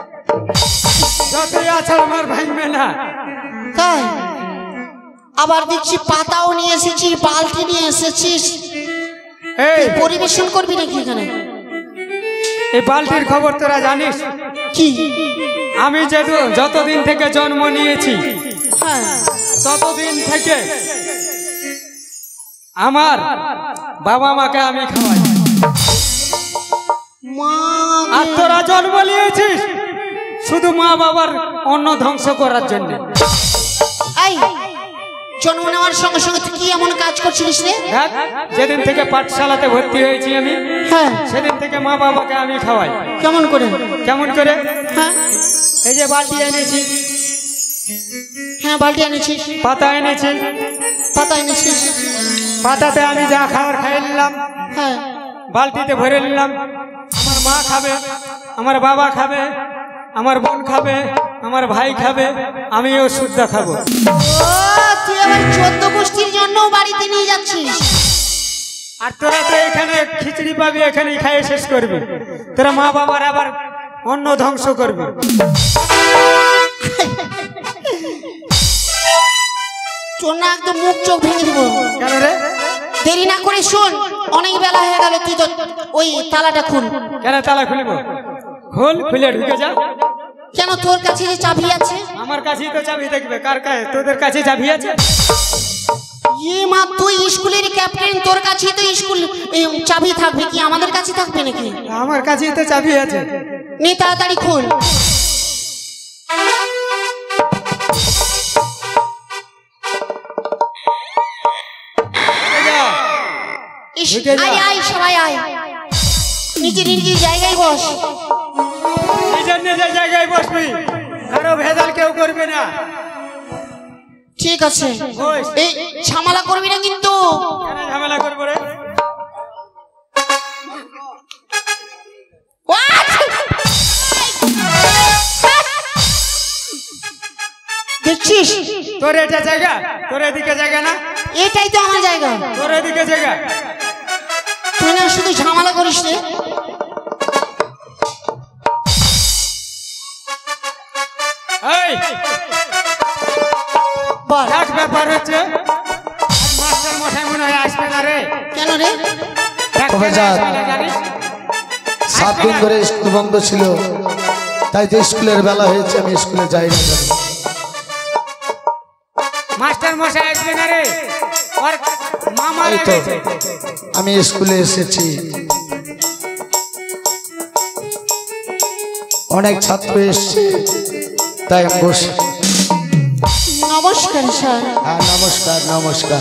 যতই আছাড় মার ভাঙবে না। তাই? আবার দেখছি পাতাও নিয়ে এসেছিস, বালতি নিয়ে এসেছিস, এই পরিবেশন করবি নাকি এখানে? এই বালতির খবর তোরা জানিস? কি? আমি যেহেতু যতদিন থেকে জন্ম নিয়েছি, হ্যাঁ ততদিন থেকে আমার বাবা মাকে আমি খাওয়াই। মা আর তোরা জন্ম নিয়েছিস শুধু মা বাবার অন্ন ধ্বংস করার জন্য। এই জন্ম নেওয়ার সঙ্গে সঙ্গে তুই কি এমন কাজ করছিলিস রে? দেখ, যেদিন থেকে পাঠশালাতে ভর্তি হয়েছি আমি, হ্যাঁ সেদিন থেকে মা বাবাকে আমি খাওয়াই। কেমন করে? কেমন করে? হ্যাঁ এই যে বালতি এনেছি, হ্যাঁ বালতি এনেছিস, পাতা এনেছি, পাতা এনেছিস, পাতাতে আমি যা খাবার খাইয়ে নিলাম, হ্যাঁ বালতিতে ভরে নিলাম। আমার মা খাবে, আমার বাবা খাবে, আমার বোন খাবে, আমার ভাই খাবে, আমিও শুদ্ধ খাবো। ও তুই আবার চোদ্দ গোষ্ঠীর জন্য বাড়িতে নিয়ে যাচ্ছিস? আর তোরা তো এখানে খিচড়ি পাবি, এখানেই খাইয়ে শেষ করবি। তোরা মা বাবার আবার অন্ন ধ্বংস করবি। তোর না একদম মুখ চোখ ভেঙে দিব। কেন রে? দেরি না করে শোন, অনেক বেলা হয়ে গেল, তুই তো ওই তালাটা খুল। কেন তালা খুলিব? খোল, খুলে ঢুকে যা। কেন, তোর কাছে যে চাবি আছে? আমার কাছেই তো চাবি দেখবে, কার কাছে? তোদের কাছে চাবি আছে? ইয়ে মা, তুই স্কুলের ক্যাপ্টেন, তোর কাছেই তো স্কুল চাবি থাকবে, কি আমাদের কাছে থাকবে নাকি? আমার কাছেই তো চাবি আছে। নে তাড়াতাড়ি খোল। ইস, আয় আয় সবাই আয়, নিজের নিজের জায়গায় বস। নিজের নিজের জায়গায় বসবি, কারো ভেজাল কেউ করবে না। ঠিক আছে, বস। এই ঝামেলা করবি না কিন্তু। কেন ঝামেলা করবো রে? What? দেখছিস তোর এটা জায়গা, তোর এদিকে জায়গা না? এটাই তো আমার জায়গা। তোর এদিকে জায়গা। তুই না শুধু ঝামেলা করিস রে। এই বল, এক ব্যাপার হচ্ছে, মাস্টার মশাই মনে হয় আসবে না রে। কেন রে? দেখ, কেন আসবে না জানিস? সাত দিন ধরে স্কুল বন্ধ ছিল, তাই তো স্কুলের বেলা হয়েছে, আমি স্কুলে যাই না। মাস্টার মশাই আসবে না রে, ওর মা মারা এই তো গেছে। আমি স্কুলে এসেছি, অনেক ছাত্র এসছে, তাই আমি বসে। নমস্কার স্যার। হ্যাঁ নমস্কার নমস্কার।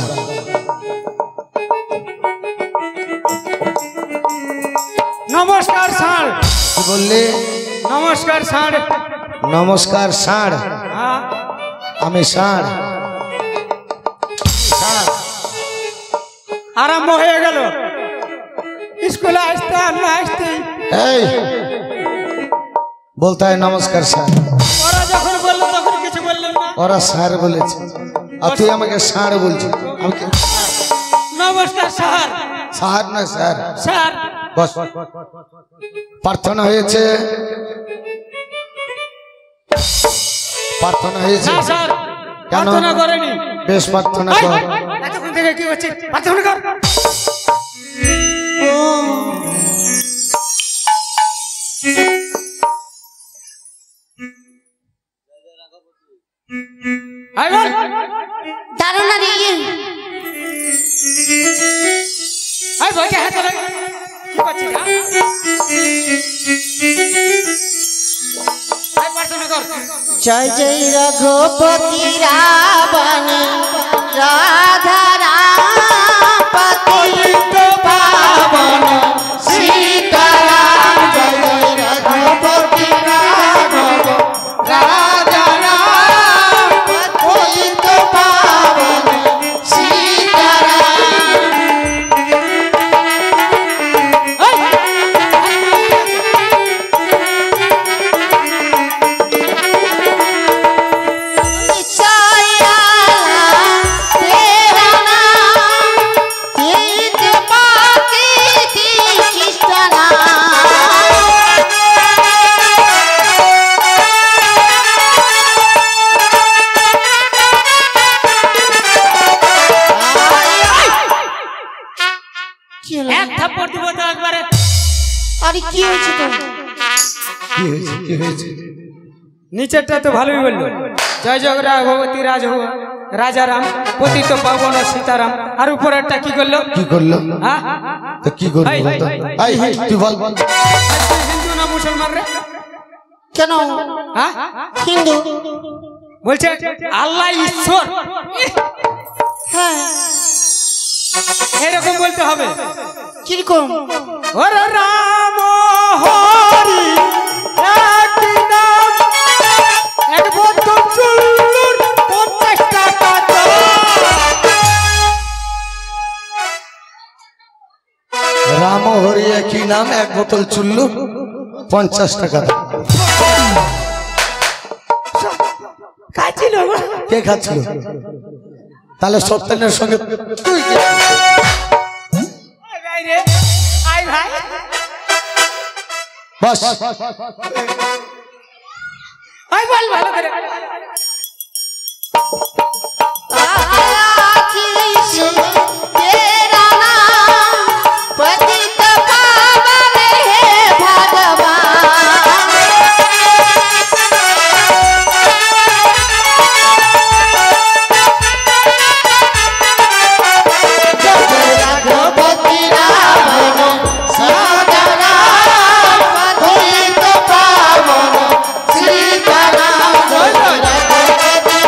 নমস্কার স্যার। কি বললে? নমস্কার স্যার। নমস্কার ষাঁড়? হ্যাঁ, আমি ষাঁড়? আরম্ভ হয়ে গেল, স্কুলে আসতে আর না আসতে এই বলতে হয় নমস্কার স্যার। ওরা যখন বললো তখন কিছু বললেন না। ওরা স্যার বলেছে আর তুই আমাকে স্যার বলছিস আমাকে নমস্কার স্যার। স্যার না স্যার স্যার বস প্রার্থনা হয়েছে প্রার্থনা হয়েছে না স্যার, কেন? প্রার্থনা করেনি। বেশ প্রার্থনা এই, কর এতক্ষণ থেকে কি হচ্ছে? প্রার্থনা কর। আয় বল। দাঁড়ান না রে আয় বলছে হ্যাঁ তোরা কি করছিস? হ্যাঁ? আয় প্রার্থনা কর। জয় জয় রঘুপতি রাবণ রাধা রামপতি পাবন সীতারাম জয় জয় রঘুপতি রাবণ রাধা রামপতি পাবন সীতারাম এক থাপ্পড় দিব তো একবারে। আরে কি হয়েছে তো? কি হয়েছে কি হয়েছে নিচেরটা তো ভালোই বললো, জয় জয় ভগবতী রাজ রাজারাম পতিত পাবন সীতারাম। আর উপরেরটা কি করলো? কি করলো হ্যাঁ? তো কি করলো এই, বলতো? এই, এই, এই, তুই বল বল তুই হিন্দু না মুসলমান রে? কেন হ্যাঁ? হিন্দু? বলছে আল্লাহ ঈশ্বর, হ্যাঁ এরকম বলতে হবে। কিরকম? ওরে রাম হরি এক নাম, এক বোতল চুল্লুর পঞ্চাশ টাকা দাম। রাম হরি একই নাম এক বোতল চুল্লু পঞ্চাশ টাকা দাম। খাচ্ছিল গো। কে খাচ্ছিল? তাহলে সত্যানের সঙ্গে তুই কে? আয় ভাই রে, আয় ভাই। বস আয় বল ভালো করে। कृष्ण तेरा नाम पतित पावन हे भगवान रघुपति रावण सीताराम पतित पावन सीताराम रघुपति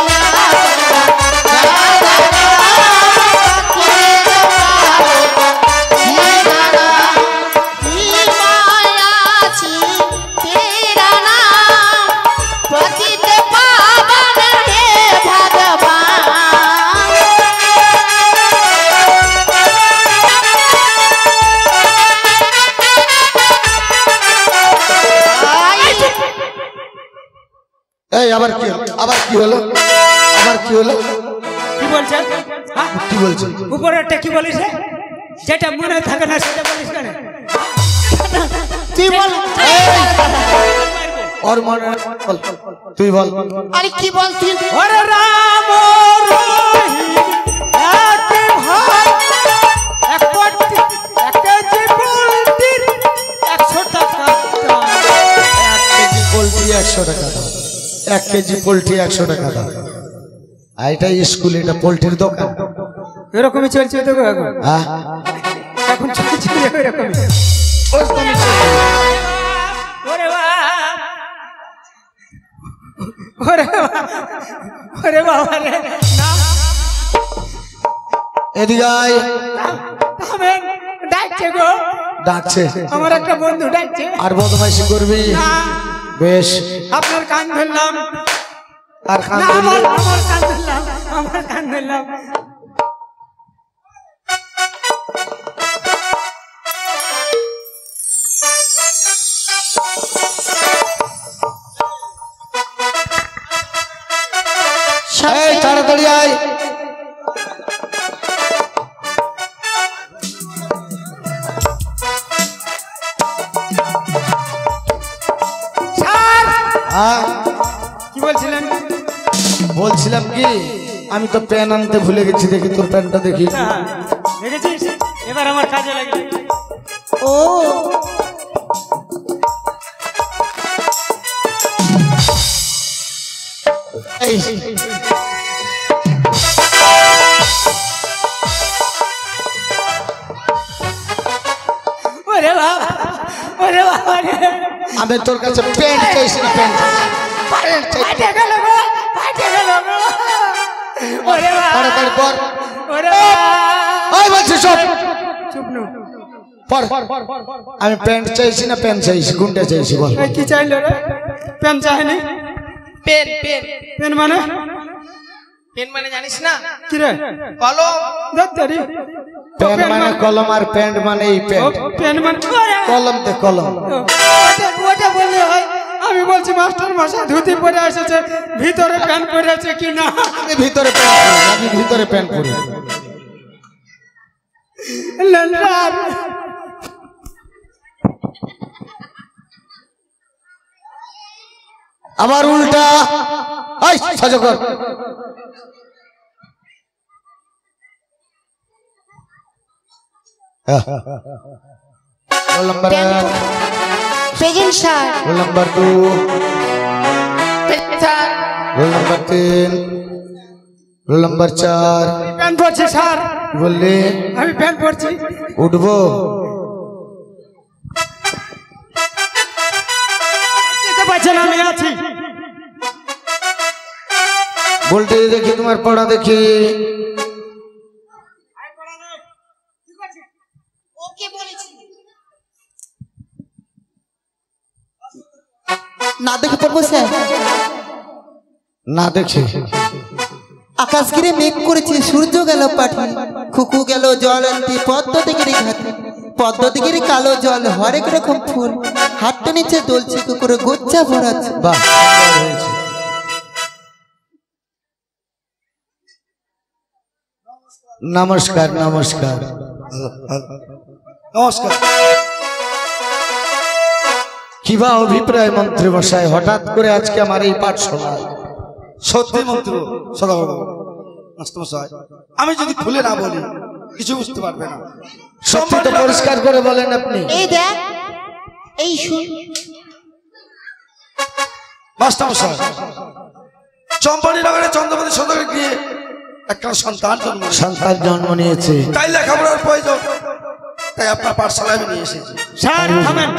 এই আবার কি হলো? আবার কি হলো আবার কি হলো কি বলছেন? হ্যাঁ? কি বলছিস? উপরেরটা কি বলিস রে? যেটা মনে থাকে না সেটা বলিস কেন? তুই বল ওর মনে বল তুই বল আরে কি বল তুই ওরে রাম রহিম এক ভাই, এক পটি এক কেজি পোলট্রির একশো টাকা দাম। এক কেজি পোলট্রি একশো টাকা দাও এক কেজি পোলট্রি একশো টাকা দাও আর এটা স্কুল এটা পোলট্রির দোকান এরকমই চলছে তো গো এখন। হ্যাঁ এখন চলছে এরকমই। ওরে বাবা, ওরে বাবা, ওরে বাবা রে, না এদিকে আয়। থামেন, ডাকছে গো, ডাকছে আমার একটা বন্ধু ডাকছে। আর বদমাইশি করবি না, বেশ আপনার কান ধরলাম। আর খান না, ধরলি? আমার আমার কান ধরলাম, আমার কান ধরলাম। হ্যাঁ কি বলছিলেন? বলছিলাম কি আমি তো প্যান আনতে ভুলে গেছি, দেখি তোর প্যানটা দেখি। হ্যাঁ, দেখেছিস এবার আমার কাজে লাগবে। ও এই, ওরে বাবা, ওরে বাবা রে। আমি তোর কাছে প্যান্ট চাইছি না, প্যান্ট প্যান্ট চাই। ফাটে গেল গো, ফাটে গেল গো। ওরে বাবা, তাড়াতাড়ি পর। ওরে বাবা। ওই বলছি সব চুপ নু। পর। আমি প্যান্ট চাইছি না প্যান্ট চাইছি, কোনটা চাইছি বল। এই কি চাইলো রে? পেন চাইনি। পেন পেন পেন মানে পেন মানে জানিস না? কি রে? কলম। দত্তরি। প্যান্ট মানে কলম আর প্যান্ট মানে এই প্যান্ট। পেন মানে ওরে কলম দে কলম। ওটা ওটা বললে হয়। আমি বলছি মাস্টার মশাই ধুতি পরে এসেছে, ভিতরে প্যান্ট পরে আছে কি না? আমি ভিতরে প্যান্ট পরি, আমি ভিতরে প্যান্ট পরি। লন্ডার। আবার উল্টা। এই সাজো কর। রোল নাম্বার এক, present sir. Roll number two, sir roll number তিন, রোল নাম্বার চার। প্যান্ট পরছি স্যার, বললি আমি প্যান্ট পরছি। উঠবো? যেতে পারছেন আমি আছি। বলতে দেখি তোমার পড়া দেখি। ওকে বলেছি না দেখে পড়বো স্যার? না দেখে আকাশ ঘিরে মেঘ করেছে, সূর্য গেল পাঠে, খুকু গেল জল আনতে পদ্ম দিকের ঘাটে, পদ্ম দিকের কালো জল হরেক রকম ফুল, হাতটা নিচে দলছে কুকুরে গোচ্চা ভরাচ্ছে। বাহ, সুন্দর হয়েছে। নমস্কার নমস্কার নমস্কার। কিবা অভিপ্রায় মন্ত্রী মশাই, হঠাৎ করে আজকে আমার এই পাঠশালায়? সত্যি মন্ত্র সদাগর মাস্টারমশাই, আমি যদি খুলে না বলি কিছু বুঝতে পারবে না। সত্যি তো পরিষ্কার করে বলেন আপনি। এই দেখ, এই শুন, মাস্টারমশাই, চম্পানি নগরে চন্দ্রপতি সদরে গিয়ে একটা সন্তান জন্ম নিয়েছে। সন্তান জন্ম নিয়েছে, তাই লেখাপড়ার প্রয়োজন, তাই আপনার পাঠশালায় আমি নিয়ে এসেছি। স্যার থামেন।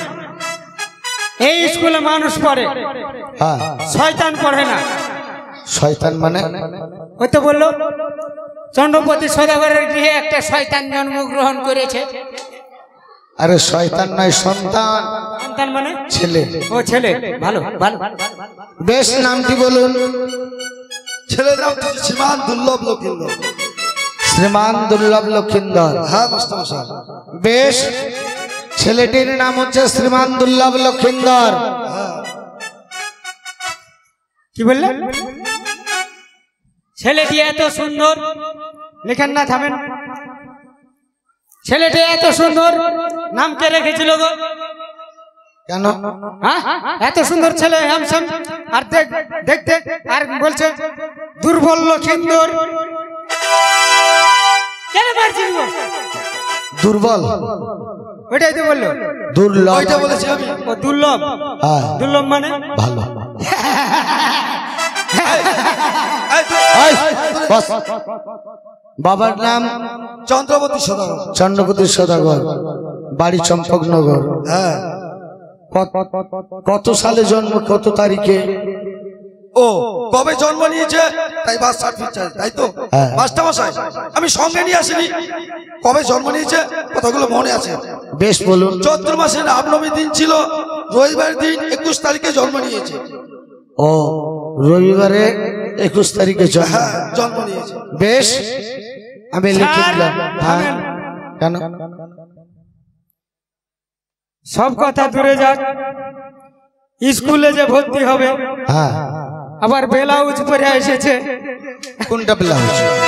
এই স্কুলে মানুষ পড়ে, হ্যাঁ। শয়তান পড়ে না। শয়তান মানে? ওই তো বললো চন্দ্রপতি সদাগরের গৃহে একটা শয়তান জন্মগ্রহণ করেছে। আরে শয়তান নয়, সন্তান। সন্তান মানে ছেলে। ও ছেলে, ভালো ভালো। বেশ, নামটি বলুন। ছেলের নাম হচ্ছে শ্রীমান দুর্লভ লক্ষিন্দর। শ্রীমান দুর্লভ লক্ষিন্দর। হ্যাঁ মাস্টারমশাই। বেশ, ছেলেটির নাম হচ্ছে শ্রীমান দুর্লভ লক্ষিন্দর। কি বললে? ছেলেটি এত সুন্দর, লেখেন না, থামেন। ছেলেটি এত সুন্দর, নাম কে রেখেছিল গো? কেন? হ্যাঁ, এত সুন্দর ছেলে, হ্যামসাম, আর দেখ দেখতে, আর বলছে দুর্বল লক্ষিন্দর। কেন পারছিস গো? দুর্বল? ওইটাই তো বললো, দুর্লভ। ওইটা বলেছি আমি। ও দুর্লভ। হ্যাঁ, দুর্লভ মানে ভালো। এই, এই, বস। বাবার নাম চন্দ্রপতি সদাগর। চন্দ্রপতি সদাগর, বাড়ি চম্পকনগর। হ্যাঁ। কত সালে জন্ম, কত তারিখে? ও কবে জন্ম নিয়েছে তাই বার্থ সার্টিফিকেট চাই, তাই তো? হ্যাঁ। মাস্টারমশাই, আমি সঙ্গে নিয়ে আসিনি। কবে জন্ম নিয়েছে কথাগুলো মনে আছে। বেশ বলুন। চৈত্র মাসের নবমী দিন ছিল, রবিবার দিন একুশ তারিখে জন্ম নিয়েছে। ও রবিবারে একুশ তারিখে জন্ম। হ্যাঁ, জন্ম নিয়েছে। বেশ, আমি লিখে দিলাম। হ্যাঁ, কেন? সব কথা দূরে যাক, স্কুলে যে ভর্তি হবে, হ্যাঁ। আবার ব্লাউজ পরে এসেছে। কোনটা ব্লাউজ?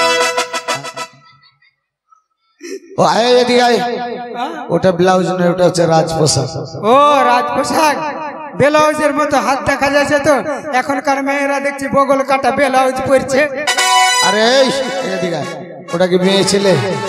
ও আয় এদিকে আয়। ওটা ব্লাউজ নয়, ওটা হচ্ছে রাজপোশাক। ও রাজ পোশাক। ব্লাউজের মতো হাত দেখা যাচ্ছে তো এখনকার মেয়েরা দেখছি বগল কাটা ব্লাউজ পরছে। আরে এই, এদিকে আয়। ওটা কি মেয়ে ছেলে?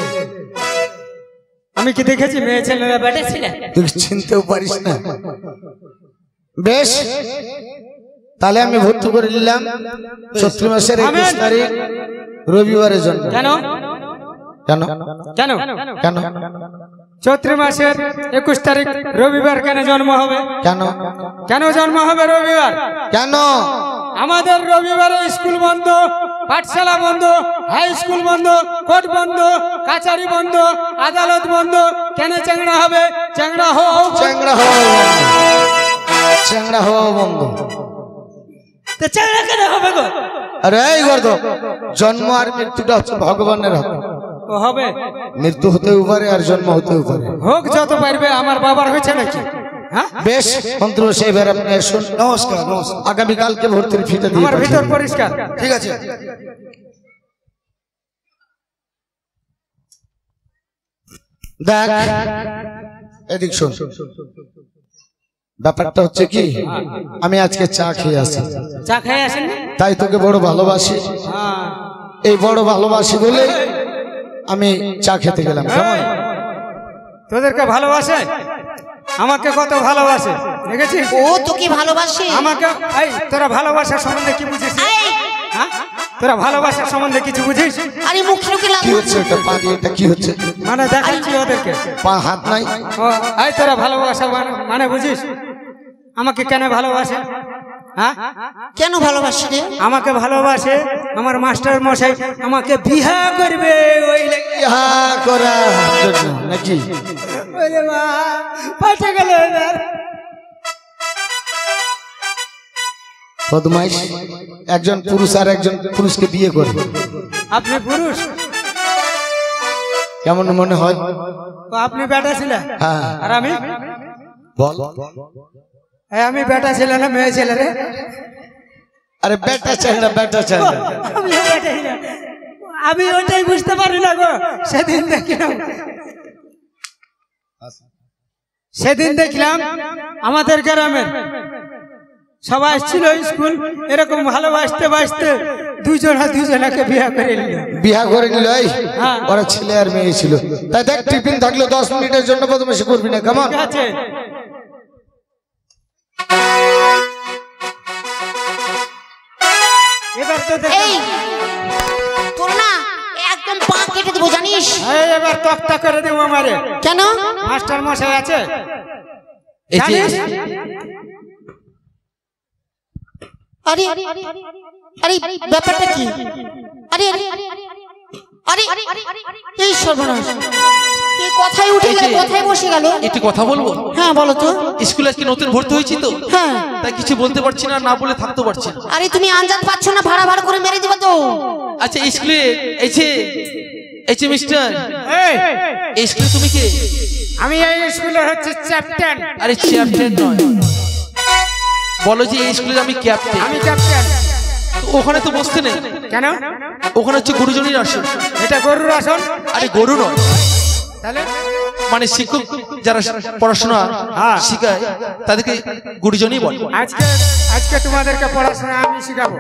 আমি কি দেখেছি মেয়ে ছেলেরা বেটে ছেলে? তুই চিনতেও পারিস না। বেশ, তাহলে আমি ভর্তি করে নিলাম চৈত্র মাসের একুশ তারিখ রবিবারের জন্য। কেন কেন কেন কেন চৈত্র মাসের একুশ তারিখ রবিবার কেন জন্ম হবে? কেন কেন জন্ম হবে রবিবার? কেন? আমাদের রবিবারে স্কুল বন্ধ, পাঠশালা বন্ধ, হাই স্কুল বন্ধ, কোর্ট বন্ধ, কাচারি বন্ধ, আদালত বন্ধ। কেন চ্যাংড়া হবে? চ্যাংড়া হো চ্যাংড়া হওয়া চ্যাংড়া হওয়া বন্ধ। তো চ্যাংড়া কেন হবে গো? আরে এই গর্দ, জন্ম আর মৃত্যুটা হচ্ছে ভগবানের হাতে। ও হবে, মৃত্যু হতেও পারে আর জন্ম হতেও পারে। হোক যত পারবে। আমার বাবার হয়েছে নাকি? হ্যাঁ বেশ মন্ত্র সেইবার আপনি আসুন। নমস্কার নমস্কার। আগামীকালকে ভর্তির ফিতে দিয়ে আমার ভিতর পরিষ্কার। ঠিক আছে। দেখ এদিক শোন, ব্যাপারটা হচ্ছে কি, আমি আজকে চা খেয়ে আসি, চা খেয়ে আসেন? তাই তোকে বড় ভালোবাসি। হ্যাঁ, এই বড় ভালোবাসি বলে আমি চা খেতে গেলাম। কেমন? তোদেরকে ভালোবাসে, আমাকে কত ভালোবাসে দেখেছিস? ও তোকে ভালোবাসে? আমাকে এই তোরা ভালোবাসার সম্বন্ধে কি বুঝিস? এই, হ্যাঁ, তোরা ভালোবাসার সম্বন্ধে কিছু বুঝিস? আরে মুখ লুকে কি লাগছে। হচ্ছে এটা? পা দিয়ে এটা কি হচ্ছে? মানে দেখাচ্ছি ওদেরকে। পা হাত নাই? ও, এই তোরা ভালোবাসা মানে- মানে বুঝিস? আমাকে কেন ভালোবাসে? হ্যাঁ, কেন ভালোবাসে রে? আমাকে ভালোবাসে আমার মাস্টার মশাই আমাকে বিহা করবে ওই লেগে। ইহা করার জন্য নাকি? ওরে মা, পাঠে গেল এবার। বদমাইশ, একজন পুরুষ আর একজন পুরুষকে বিয়ে করে, আপনি পুরুষ, কেমন মনে হয়? তো আপনি বেটা ছিলেন হ্যাঁ, আর আমি বল। এই আমি বেটা ছিল না মেয়ে ছেলে রে? আরে বেটা চাই না, বেটা চাই না। আমি বেটা ছিলাম। আমি ওটাই বুঝতে পারি না গো। সেদিন দেখলাম সেদিন দেখলাম আমাদের গ্রামের সবাই ছিল স্কুল, এরকম ভালোবাসতে বাসতে দুজনা দুজনাকে বিয়ে করে নিল। বিয়া করে নিল, এই হ্যাঁ। ওরা ছেলে আর মেয়ে ছিল। তাই দেখ, টিফিন থাকলো দশ মিনিটের জন্য বদমাইশি করবি না, কেমন? ঠিক আছে, এবার তো দেখ- এই তোর না একদম পা কেটে দেবো জানিস? এই এবার তক্তা করে দেবো আমারে। কেন? মাস্টার মশাই আছে এই যে জানিস? আরে আরে ব্যাপারটা কি? আরে আরে আরে এই সর্বনাশ, এই কথাই উঠে গেল, কথাই বসে গেল। একটু কথা বলবো? হ্যাঁ বলো তো। স্কুলে আজকে নতুন ভর্তি হয়েছি তো, হ্যাঁ, তাই কিছু বলতে পারছি না, না বলে থাকতে পারছি না। আরে তুমি আনজাদ পাচ্ছ না, ভাড়া ভাড়া করে মেরে দিবা তো। আচ্ছা স্কুলে এই যে এই যে মিস্টার, এই, এই স্কুলে তুমি কে? আমি এই স্কুলের হচ্ছে ক্যাপ্টেন। আরে ক্যাপ্টেন নয়, বলো যে এই স্কুলের আমি ক্যাপ্টেন। আমি ক্যাপ্টেন। ওখানে তো বসতে নেই কেন? ওখানে হচ্ছে গুরুজনের আসন। এটা গরুর আসন? আরে গরু নয়, তাহলে মানে শিক্ষক যারা পড়াশোনা হ্যাঁ। শিখায় তাদেরকে গুরুজনই বলে। আজকে আজকে তোমাদেরকে পড়াশোনা আমি শিখাবো।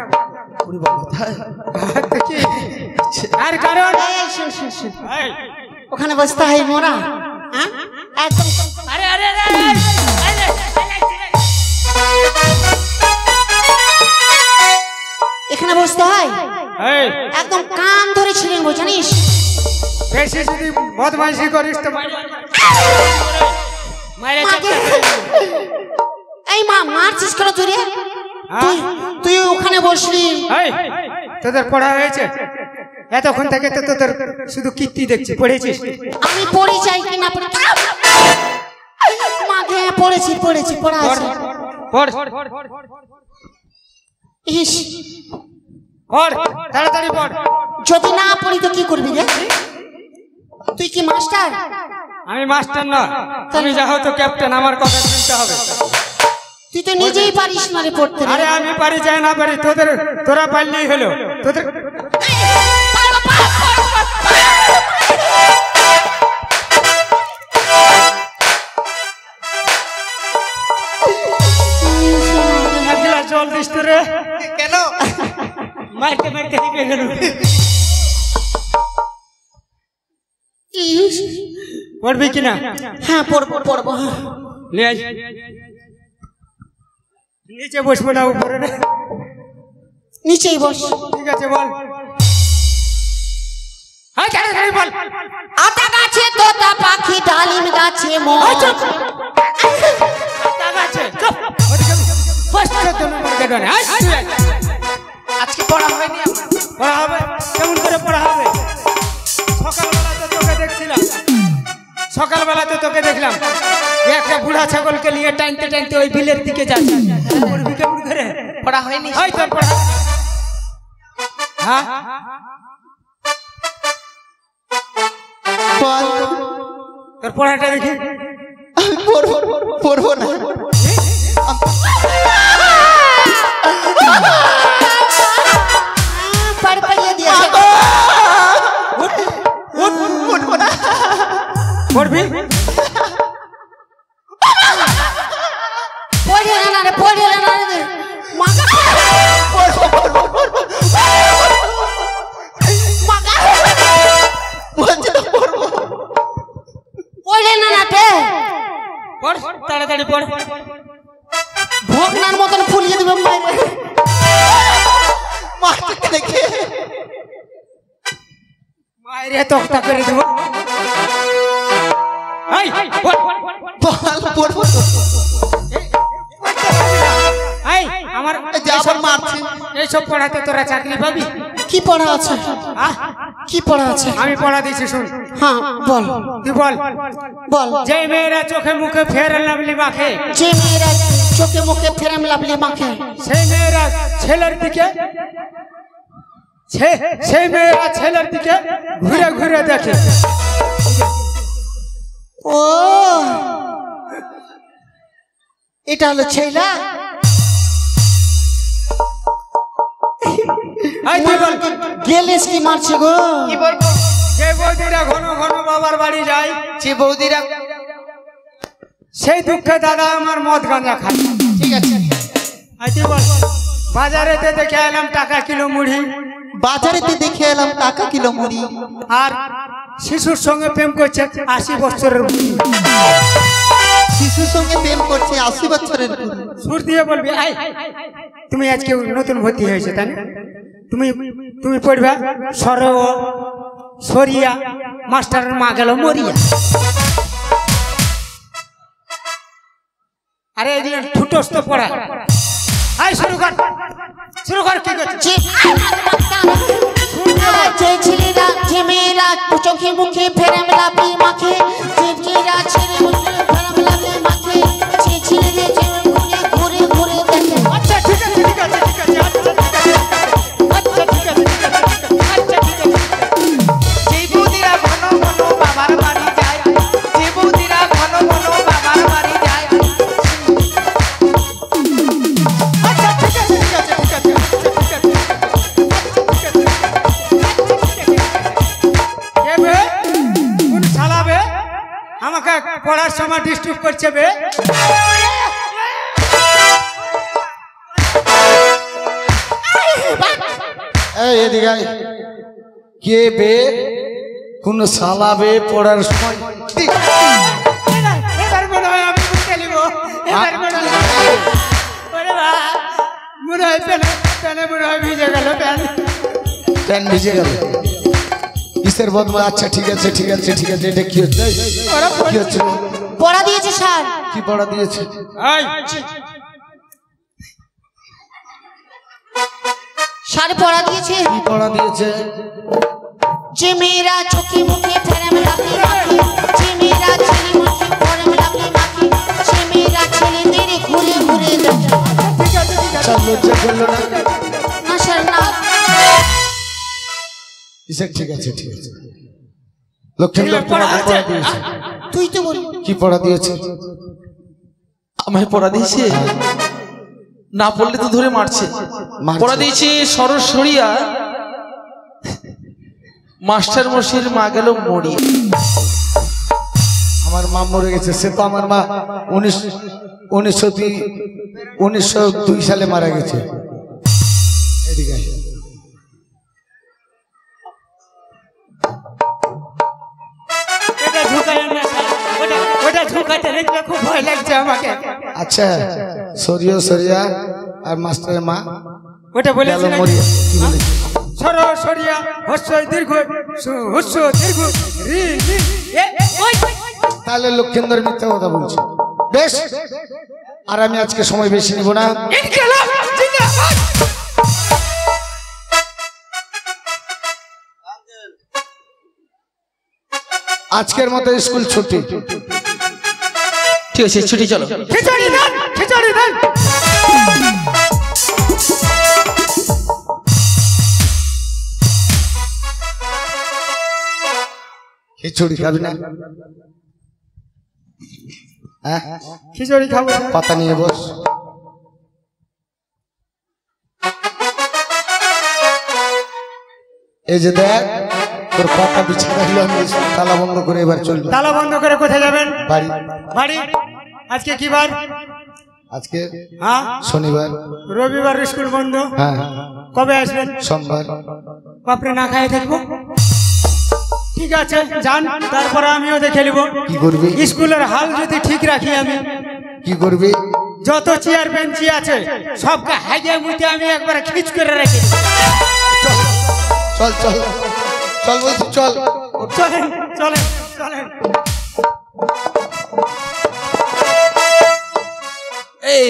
কি? আর কারণ এই, শোন, শোন, শোন। এই, ওখানে বসতে হয় মোরা, হ্যাঁ একদম। আরে আরে আরে, আরে, আরে, এখানে বসতে হয়, এই, একদম কান ধরে ছিলেন গো জানিস? বেশি যদি বদমাইশি করিস তো মাইরে মাইরে মাকে- এই মা মারছিস কেন তুই রে? তুই তুই ওখানে বসলি। এই, তোদের পড়া হয়েছে? এতক্ষণ থেকে তো তোদের শুধু কীর্তি দেখছি। পড়েছিস? আমি পড়ি চাই কি না পড়ি? মাকে পড়েছি পড়েছি পড়া পড়, আছে। পড়, ইস, পড়, তাড়াতাড়ি পড়। যদি না পড়ি তো কি করবি রে? তুই কি মাস্টার? আমি মাস্টার না, তুমি যা হতো ক্যাপ্টেন, আমার কথা শুনতে হবে। তুই তো নিজেই পারিস না রে পড়তে রে। আরে আমি পারি যাই না পারি, তোদের তোরা পারলেই হলো। তোদের এক গ্লাস জল দিস তো রে। কেন? মারতে মারতে নিবে গেল। ইস, পড়বি কিনা? হ্যাঁ পড়বো পড়বো হ্যাঁ। লে আয়। নিচে বসবো না উপরে রে। নিচেই বস। ঠিক আছে বল। হ্যাঁ কেন কেন বল। আতা গাছে তোতা পাখি ডালিম গাছে মোর। আতা গাছে চুপ। বস তো তুমি মুরগে ডনে। আজকে পড়া হয়নি আমার। পড়া হবে কেমন করে পড়া হবে? সকালবেলা তো তোকে দেখছিলাম, সকালবেলা তো তোকে দেখলাম একটা বুড়া ছাগলকে নিয়ে টানতে টানতে ওই বিলের দিকে যাচ্ছিস। পড়বি কেমন করে? পড়া হয়নি। ওই তোর পড়া। হ্যাঁ বল। তোর পড়াটা দেখি। আমি পড়বো পড়বো না। পার পাইয়ে দিয়েছে। উঠবো না। পড়বি? পড়ে না রে পড়ে না রে মাগা। পড়বো পড়বো পড়বো। মাগা বলছি তো পড়বো। পড়ে না না তে পড় তাড়াতাড়ি পড়। ভগনার মতন ফুলিয়ে দিবে মাইরে। মাকে দেখে মায়েরে তক্তা করে দেবো। এই পড়। বল পড়বো। এই আমার এই যে আবার মারছি। এইসব পড়াতে তোরা চাকরি পাবি? কি পড়া আছে? আহ, কি পড়া আছে? আমি পড়া দিচ্ছি শুন। হ্যাঁ বল তুই বল। বল। যে মেয়েরা চোখে মুখে ফের লাভলি মাখে, যে মেয়েরা চোখে মুখে ফেরাম লাভলে মাখে, সেই মেয়েরা ছেলের দিকে সে- সেই মেয়েরা ছেলের দিকে ঘুরে ঘুরে দেখে। ও এটা হলো ছেলা। এই তুই বল। গেলেস কি মারছে গো? কি বলবো? যে বৌদিরা ঘন ঘন বাবার বাড়ি যায়, যে বৌদিরা সেই দুঃখে দাদা আমার মদ গাঁজা খায়। ঠিক আছে। এই তুই বল। বাজারেতে দেখে এলাম টাকা কিলো মুড়ি, বাজারেতে দেখে এলাম টাকা কিলো মুড়ি। আর শিশুর সঙ্গে প্রেম করছে আশি বছরের বুড়ি। শিশুর সঙ্গে প্রেম করছে আশি বছরের বুড়ি। সুর দিয়ে বলবি আই তুমি আজকে নতুন ভর্তি হয়েছে তাই না? তুমি তুমি পড়বা সর সরিয়া মাস্টারের মা গেল মরিয়া। আরে এগুলো ঠুটস তো পড়া। আই শুরু কর শুরু কর। কি করছিস? যে যে ছেলেরা যে মেয়েরা চোখে মুখে ফেরাম লাভলে মাখে, যে মেয়েরা ছেলে মুখে ফেরাম লাভলে মাখে, যে ছেলেদের যে ঘুরে ঘুরে ঘুরে দেখে। আচ্ছা ঠিক আছে ঠিক আছে ঠিক আছে আচ্ছা ঠিক আছে আচ্ছা ঠিক আছে ঠিক আছে আচ্ছা ঠিক আছে। যে বৌদিরা ঘন ঘন বাবার বাড়ি যায়, যে বৌদিরা ঘন ঘন বাবার বাড়ি যায়। আচ্ছা ঠিক আছে ঠিক আছে ঠিক আছে আচ্ছা ঠিক আছে ঠিক আছে। কে বে? কোন শালা বে? আমাকে পড়ার সময় ডিস্টার্ব করছে বে। এই এদিকে আয়। কে বে? কোন শালা বে পড়ার সময়? এবার এবার মনে হয় আমি বুঝতে নিব। এবার মনে হয় ওরে বা মনে হয় পেনে পেনে মনে হয় ভিজে গেল প্যান। প্যান ভিজে গেল। কিসের বদমা? আচ্ছা ঠিক আছে ঠিক আছে ঠিক আছে। এটা কি হচ্ছে? কি হচ্ছে? পড়া দিয়েছে স্যার। কি পড়া দিয়েছে? এই স্যার পড়া দিয়েছে। কি পড়া দিয়েছে? যে মেয়েরা চোখে মুখে ফেরাম লাভলে মাখে, যে মেয়েরা ছেলে মুখে ফেরাম লাভলে মাখে, সে মেয়েরা ছেলেদের ঘুরে ঘুরে দেখে। ঠিক আছে ঠিক আছে। চার লজ্জা করলো না? না স্যার না। কিসের ঠিক আছে ঠিক আছে। লক্ষ্মী লোক তোমাকে পড়া দিয়েছে। তুই তো বল। কি পড়া দিয়েছে? আমায় পড়া দিয়েছে, না পড়লে তো ধরে মারছে। মারছে। পড়া দিয়েছে সরসরিয়া মাস্টার মশির মা গেল মরিয়া। আমার আমার মা মরে গেছে, সে তো আমার মা উনিশ উনিশশো উনিশশো দুই সালে মারা গেছে। এদিকে আসো। এটা ঝুঁকায় না স্যার, ওটা ওটা ঝুঁকাতে দেখলে খুব ভয় লাগছে আমাকে। আচ্ছা সরিয়া সরিয়া আর মাস্টারের মা ওটা বলেছি গেল নাকি? মরিয়া, কি বলেছে? সর সরিয়া হস্যই দীর্ঘ সু- হস্য দীর্ঘ রি রি এ ওই তাহলে লক্ষেন্দর মিথ্যা কথা বলছে। বেশ, আর আমি আজকে সময় বেশি নিব না। ইনকিলাব জিন্দাবাদ। আজকের মতো স্কুল ছুটি। ঠিক আছে, ছুটি চলো। খিচুড়ি দেন, খিচুড়ি দেন। খিচুড়ি খাবি না? হ্যাঁ, খিচুড়ি খাবো। পাতা নিয়ে বস। এই যে দেখ, তোর পাতা বিছিয়ে রাখলো, আমি তালা বন্ধ করে এবার চলবো তালা বন্ধ করে কোথায় যাবেন? বাড়ি। বাড়ি। আজকে কি বার? আজকে হ্যাঁ, শনিবার। রবিবার স্কুল বন্ধ। হ্যাঁ, কবে আসবেন? সোমবার। বাপরে না খাই থাকবো। ঠিক আছে যান, তারপরে আমিও দেখে নিব। কি করবি? স্কুলের হাল যদি ঠিক রাখি আমি, কি করবি? যত চেয়ার বেঞ্চি আছে সবকে হাইজে মুইতে আমি একবার খিচ করে রাখি। চল চল চল বলছি, চল। চলেন চলেন চলেন। এই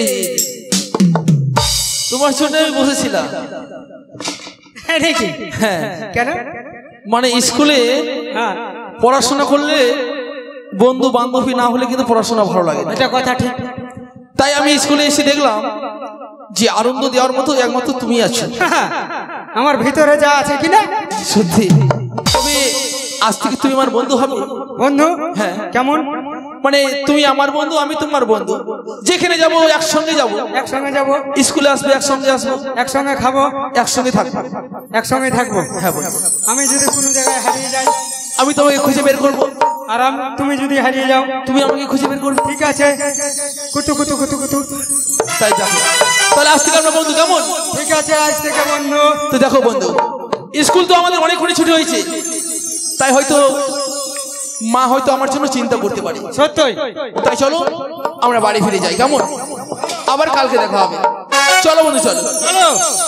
তোমার জন্য আমি বসেছিলাম। হ্যাঁ নাকি? হ্যাঁ, কেন? মানে স্কুলে হ্যাঁ, পড়াশোনা করলে বন্ধু বান্ধবী না হলে কিন্তু পড়াশোনা ভালো লাগে না। এটা কথা ঠিক। তাই আমি স্কুলে এসে দেখলাম যে আনন্দ দেওয়ার মতো একমাত্র তুমি আছো। হ্যাঁ, আমার ভিতরে যা আছে কিনা সত্যি। তবে আজ থেকে তুমি আমার বন্ধু হবে। বন্ধু? হ্যাঁ। কেমন? মানে তুমি আমার বন্ধু, আমি তোমার বন্ধু। যেখানে যাব একসঙ্গে যাব, একসঙ্গে যাব, স্কুলে আসবে একসঙ্গে আসবো, একসঙ্গে খাবো, একসঙ্গে থাকবো। একসঙ্গে থাকবো। হ্যাঁ বন্ধু। আমি যদি কোনো জায়গায় হারিয়ে যাই, আমি তোমাকে খুঁজে বের করবো, আর আম- তুমি যদি হারিয়ে যাও, তুমি আমাকে খুঁজে বের করবে। ঠিক আছে। কুতু কুতু কুতু কুতু। তাই দেখো, তাহলে আজ থেকে আমরা বন্ধু, কেমন? ঠিক আছে, আজ থেকে বন্ধু। তো দেখো বন্ধু, স্কুল তো আমাদের অনেকক্ষণই ছুটি হয়েছে, তাই হয়তো মা হয়তো আমার জন্য চিন্তা করতে পারে। সত্যই। তাই চলো আমরা বাড়ি ফিরে যাই, কেমন? আবার কালকে দেখা হবে। চলো বন্ধু, চলো চলো।